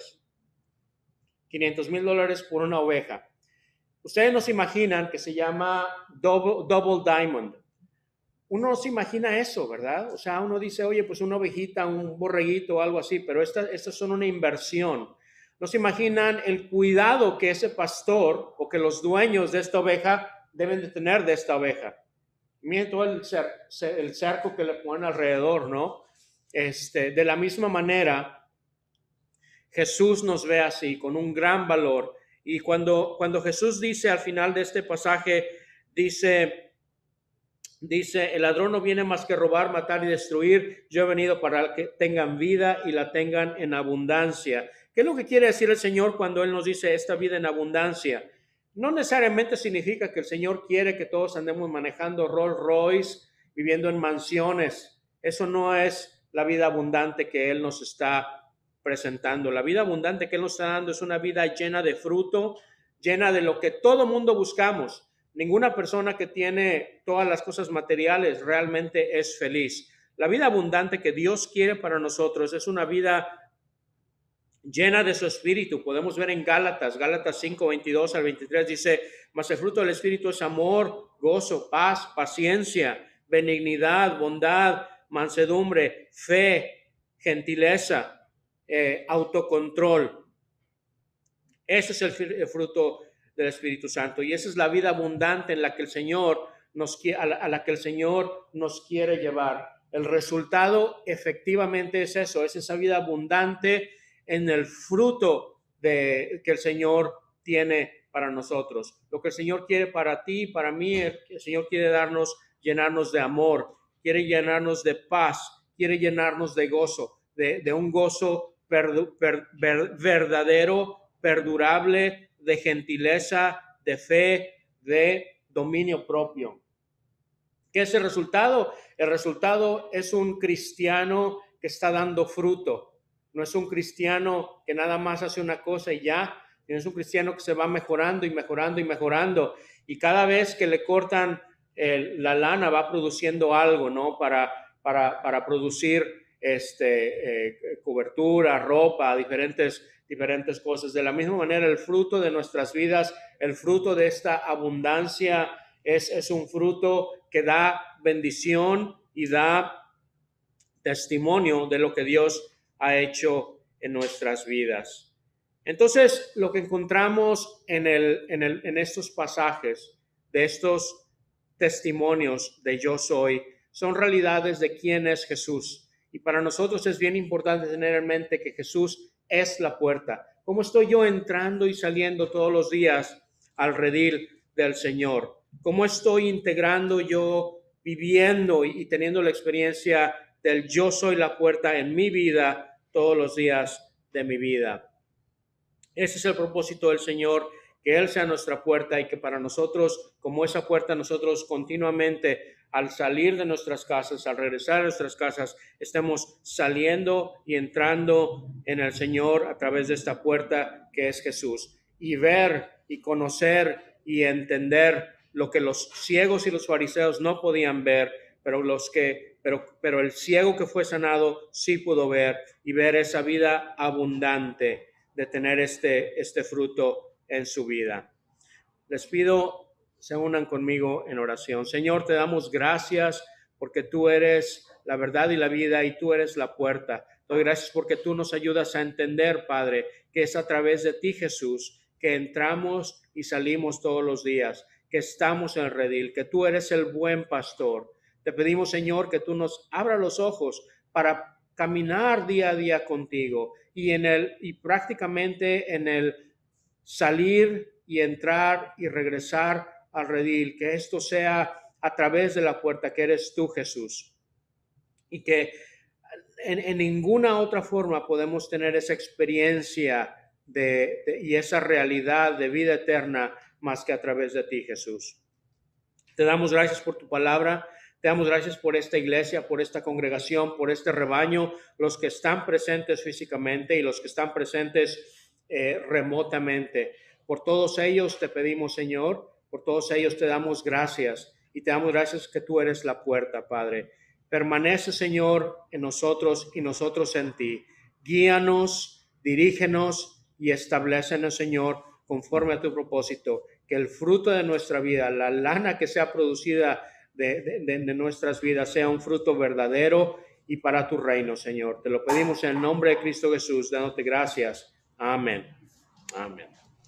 $500,000 por una oveja. Ustedes no se imaginan que se llama Double Diamond. Uno no se imagina eso, ¿verdad? O sea, uno dice, oye, pues una ovejita, un borreguito o algo así, pero estas son una inversión. No se imaginan el cuidado que ese pastor o que los dueños de esta oveja deben de tener de esta oveja. Miren todo el cerco que le ponen alrededor, ¿no? De la misma manera, Jesús nos ve así, con un gran valor. Y cuando Jesús dice al final de este pasaje, dice, el ladrón no viene más que robar, matar y destruir. Yo he venido para que tengan vida y la tengan en abundancia. ¿Qué es lo que quiere decir el Señor cuando Él nos dice esta vida en abundancia? No necesariamente significa que el Señor quiere que todos andemos manejando Rolls Royce, viviendo en mansiones. Eso no es la vida abundante que Él nos está presentando. La vida abundante que Él nos está dando es una vida llena de fruto, llena de lo que todo mundo buscamos. Ninguna persona que tiene todas las cosas materiales realmente es feliz. La vida abundante que Dios quiere para nosotros es una vida llena de su espíritu. Podemos ver en Gálatas 5, 22 al 23, dice, mas el fruto del espíritu es amor, gozo, paz, paciencia, benignidad, bondad, mansedumbre, fe, gentileza, autocontrol. Ese es el fruto del Espíritu Santo, y esa es la vida abundante en la que el Señor a la que el Señor nos quiere llevar. El resultado efectivamente es eso, es esa vida abundante en el fruto que el Señor tiene para nosotros. Lo que el Señor quiere para ti, para mí, el Señor quiere llenarnos de amor, quiere llenarnos de paz, quiere llenarnos de gozo, de un gozo verdadero, perdurable, de gentileza, de fe, de dominio propio. ¿Qué es el resultado? El resultado es un cristiano que está dando fruto. No es un cristiano que nada más hace una cosa y ya, sino es un cristiano que se va mejorando y mejorando y mejorando. Y cada vez que le cortan la lana va produciendo algo, ¿no? Para producir cobertura, ropa, diferentes cosas. De la misma manera, el fruto de nuestras vidas, el fruto de esta abundancia es un fruto que da bendición y da testimonio de lo que Dios ha hecho en nuestras vidas. Entonces, lo que encontramos en estos pasajes, de estos testimonios de yo soy, son realidades de quién es Jesús. Y para nosotros es bien importante tener en mente que Jesús es la puerta. ¿Cómo estoy yo entrando y saliendo todos los días al redil del Señor? ¿Cómo estoy integrando yo, viviendo y teniendo la experiencia del yo soy la puerta en mi vida todos los días de mi vida? Ese es el propósito del Señor, que Él sea nuestra puerta y que para nosotros, como esa puerta, nosotros continuamente al salir de nuestras casas, al regresar a nuestras casas, estemos saliendo y entrando en el Señor a través de esta puerta que es Jesús, y ver y conocer y entender lo que los ciegos y los fariseos no podían ver, pero el ciego que fue sanado sí pudo ver, y ver esa vida abundante de tener este fruto en su vida. Les pido se unan conmigo en oración. Señor, te damos gracias porque tú eres la verdad y la vida y tú eres la puerta. Te doy gracias porque tú nos ayudas a entender, Padre, que es a través de ti, Jesús, que entramos y salimos todos los días, que estamos en el redil, que tú eres el buen pastor. Te pedimos, Señor, que tú nos abras los ojos para caminar día a día contigo y prácticamente en el salir y entrar y regresar al redil, que esto sea a través de la puerta que eres tú, Jesús, y que en ninguna otra forma podemos tener esa experiencia y esa realidad de vida eterna más que a través de ti, Jesús. Te damos gracias por tu palabra. Te damos gracias por esta iglesia, por esta congregación, por este rebaño, los que están presentes físicamente y los que están presentes remotamente. Por todos ellos te pedimos, Señor, por todos ellos te damos gracias y te damos gracias que tú eres la puerta, Padre. Permanece, Señor, en nosotros y nosotros en ti. Guíanos, dirígenos y establécenos, Señor, conforme a tu propósito. Que el fruto de nuestra vida, la lana que sea producida de nuestras vidas, sea un fruto verdadero y para tu reino, Señor. Te lo pedimos en el nombre de Cristo Jesús, dándote gracias. Amén. Amén.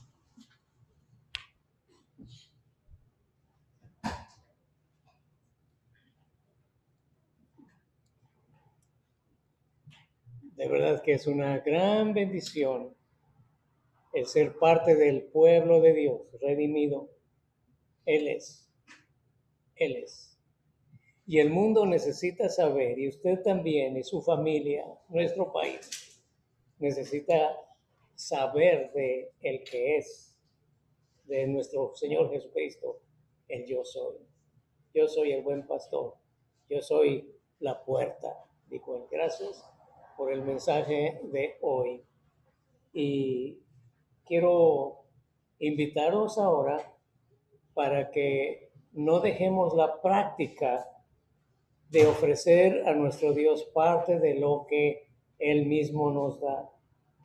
De verdad que es una gran bendición el ser parte del pueblo de Dios, redimido. Él es. Él es. Y el mundo necesita saber, y usted también, y su familia, nuestro país, necesita saber de el que es, de nuestro Señor Jesucristo, el yo soy. Yo soy el buen pastor. Yo soy la puerta, dijo él. Gracias por el mensaje de hoy. Y quiero invitaros ahora para que no dejemos la práctica de ofrecer a nuestro Dios parte de lo que Él mismo nos da.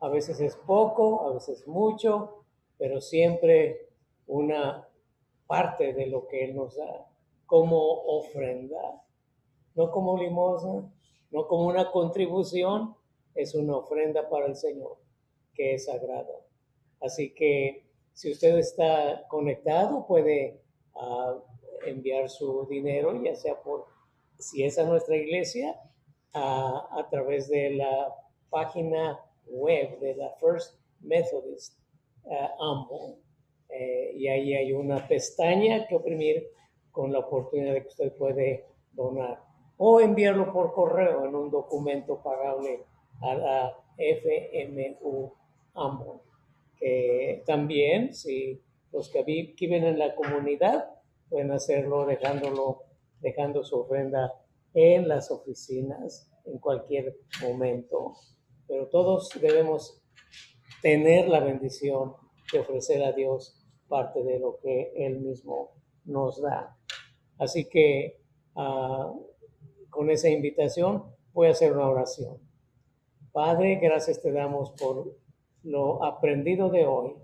A veces es poco, a veces mucho, pero siempre una parte de lo que Él nos da como ofrenda, no como limosna, no como una contribución, es una ofrenda para el Señor, que es sagrada. Así que si usted está conectado, puede enviar su dinero, ya sea si es a nuestra iglesia, a través de la página web de la First Methodist Humble. Y ahí hay una pestaña que oprimir con la oportunidad de que usted puede donar o enviarlo por correo en un documento pagable a la FMU Humble. Que también, si los que viven en la comunidad pueden hacerlo dejando su ofrenda en las oficinas en cualquier momento. Pero todos debemos tener la bendición de ofrecer a Dios parte de lo que Él mismo nos da. Así que con esa invitación voy a hacer una oración. Padre, gracias te damos por lo aprendido de hoy.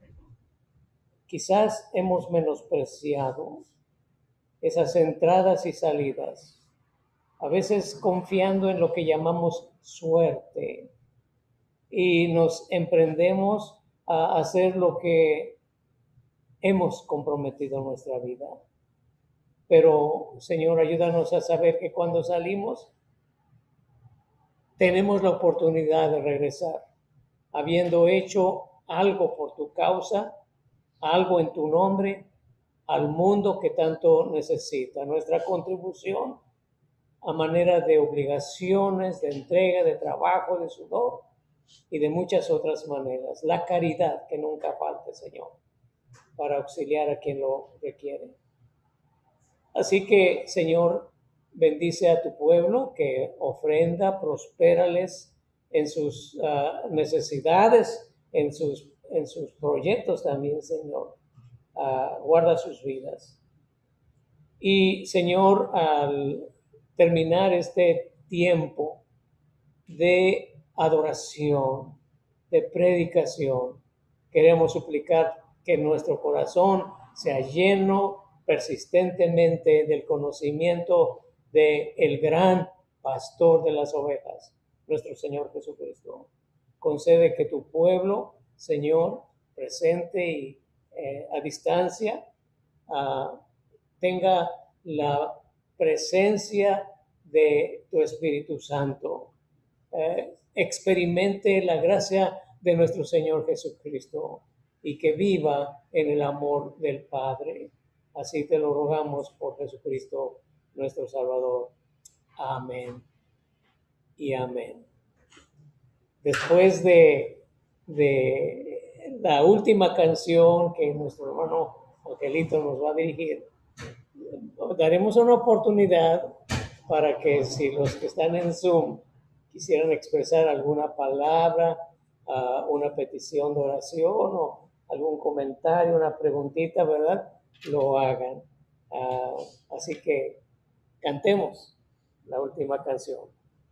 Quizás hemos menospreciado esas entradas y salidas, a veces confiando en lo que llamamos suerte, y nos emprendemos a hacer lo que hemos comprometido en nuestra vida. Pero, Señor, ayúdanos a saber que cuando salimos, tenemos la oportunidad de regresar, habiendo hecho algo por tu causa, algo en tu nombre, al mundo que tanto necesita. Nuestra contribución a manera de obligaciones, de entrega, de trabajo, de sudor y de muchas otras maneras. La caridad que nunca falte, Señor, para auxiliar a quien lo requiere. Así que, Señor, bendice a tu pueblo que ofrenda, prospérales en sus necesidades, en sus proyectos también, Señor. Guarda sus vidas. Y, Señor, al terminar este tiempo de adoración, de predicación, queremos suplicar que nuestro corazón sea lleno persistentemente del conocimiento del gran pastor de las ovejas, nuestro Señor Jesucristo. Concede que tu pueblo, Señor, presente y a distancia, tenga la presencia de tu Espíritu Santo. Experimente la gracia de nuestro Señor Jesucristo y que viva en el amor del Padre. Así te lo rogamos por Jesucristo, nuestro Salvador. Amén y amén. Después de la última canción que nuestro hermano Angelito nos va a dirigir, daremos una oportunidad para que si los que están en Zoom quisieran expresar alguna palabra, una petición de oración o algún comentario, una preguntita, ¿verdad? Lo hagan. Así que cantemos la última canción.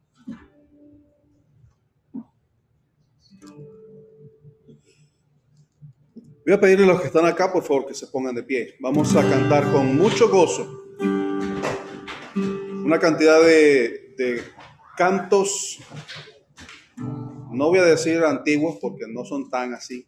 Voy a pedirle a los que están acá, por favor, que se pongan de pie. Vamos a cantar con mucho gozo una cantidad de cantos, no voy a decir antiguos porque no son tan así,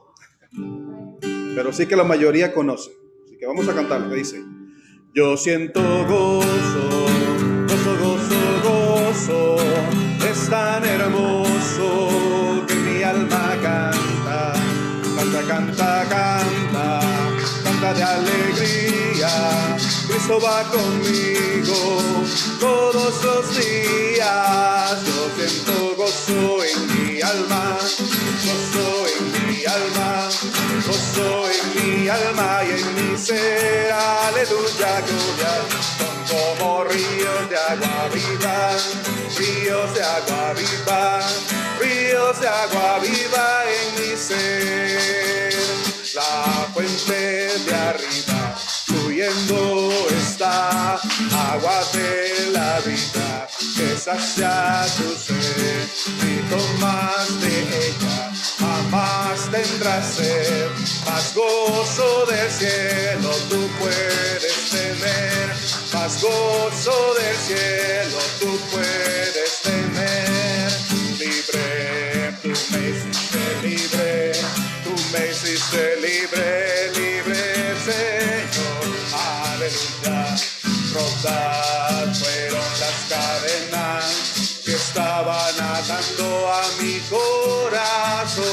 pero sí que la mayoría conoce. Así que vamos a cantar lo que dice: yo siento gozo, gozo, gozo, gozo, es tan hermoso que mi alma canta, canta, canta, canta, canta de alegría. Cristo va conmigo todos los días. Yo siento gozo en mi alma, gozo en mi alma, gozo en mi alma y en mi ser. Aleluya, gloria. Son como ríos de agua viva, ríos de agua viva, ríos de agua viva en mi ser. La fuente de arriba fluyendo está. brota agua de la vida que sacia tu sed. Si tomas de ella, jamás tendrás sed. Más gozo del cielo tú puedes tener. Más gozo del cielo tú puedes tener. Libre, tú me hiciste libre. Tú me hiciste libre, libre, Señor. Aleluya. Rotas fueron las cadenas que estaban atando a mi corazón.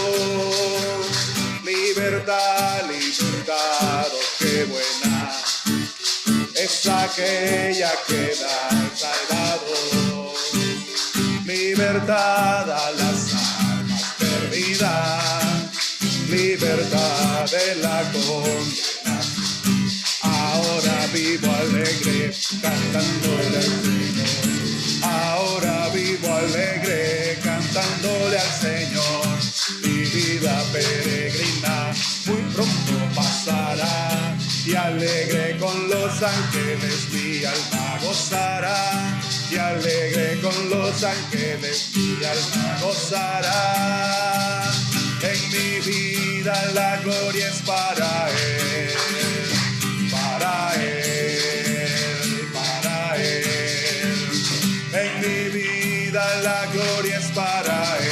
Libertad, libertad, oh, qué buena es aquella que da al Salvador. Libertad a las almas perdidas, libertad de la condena. Ahora vivo alegre cantándole al Señor. Ahora vivo alegre cantándole al Señor. Mi vida peregrina muy pronto pasará, y alegre con los ángeles mi alma gozará. Y alegre con los ángeles mi alma gozará. En mi vida la gloria es para Él, para Él, para Él. En mi vida la gloria es para Él.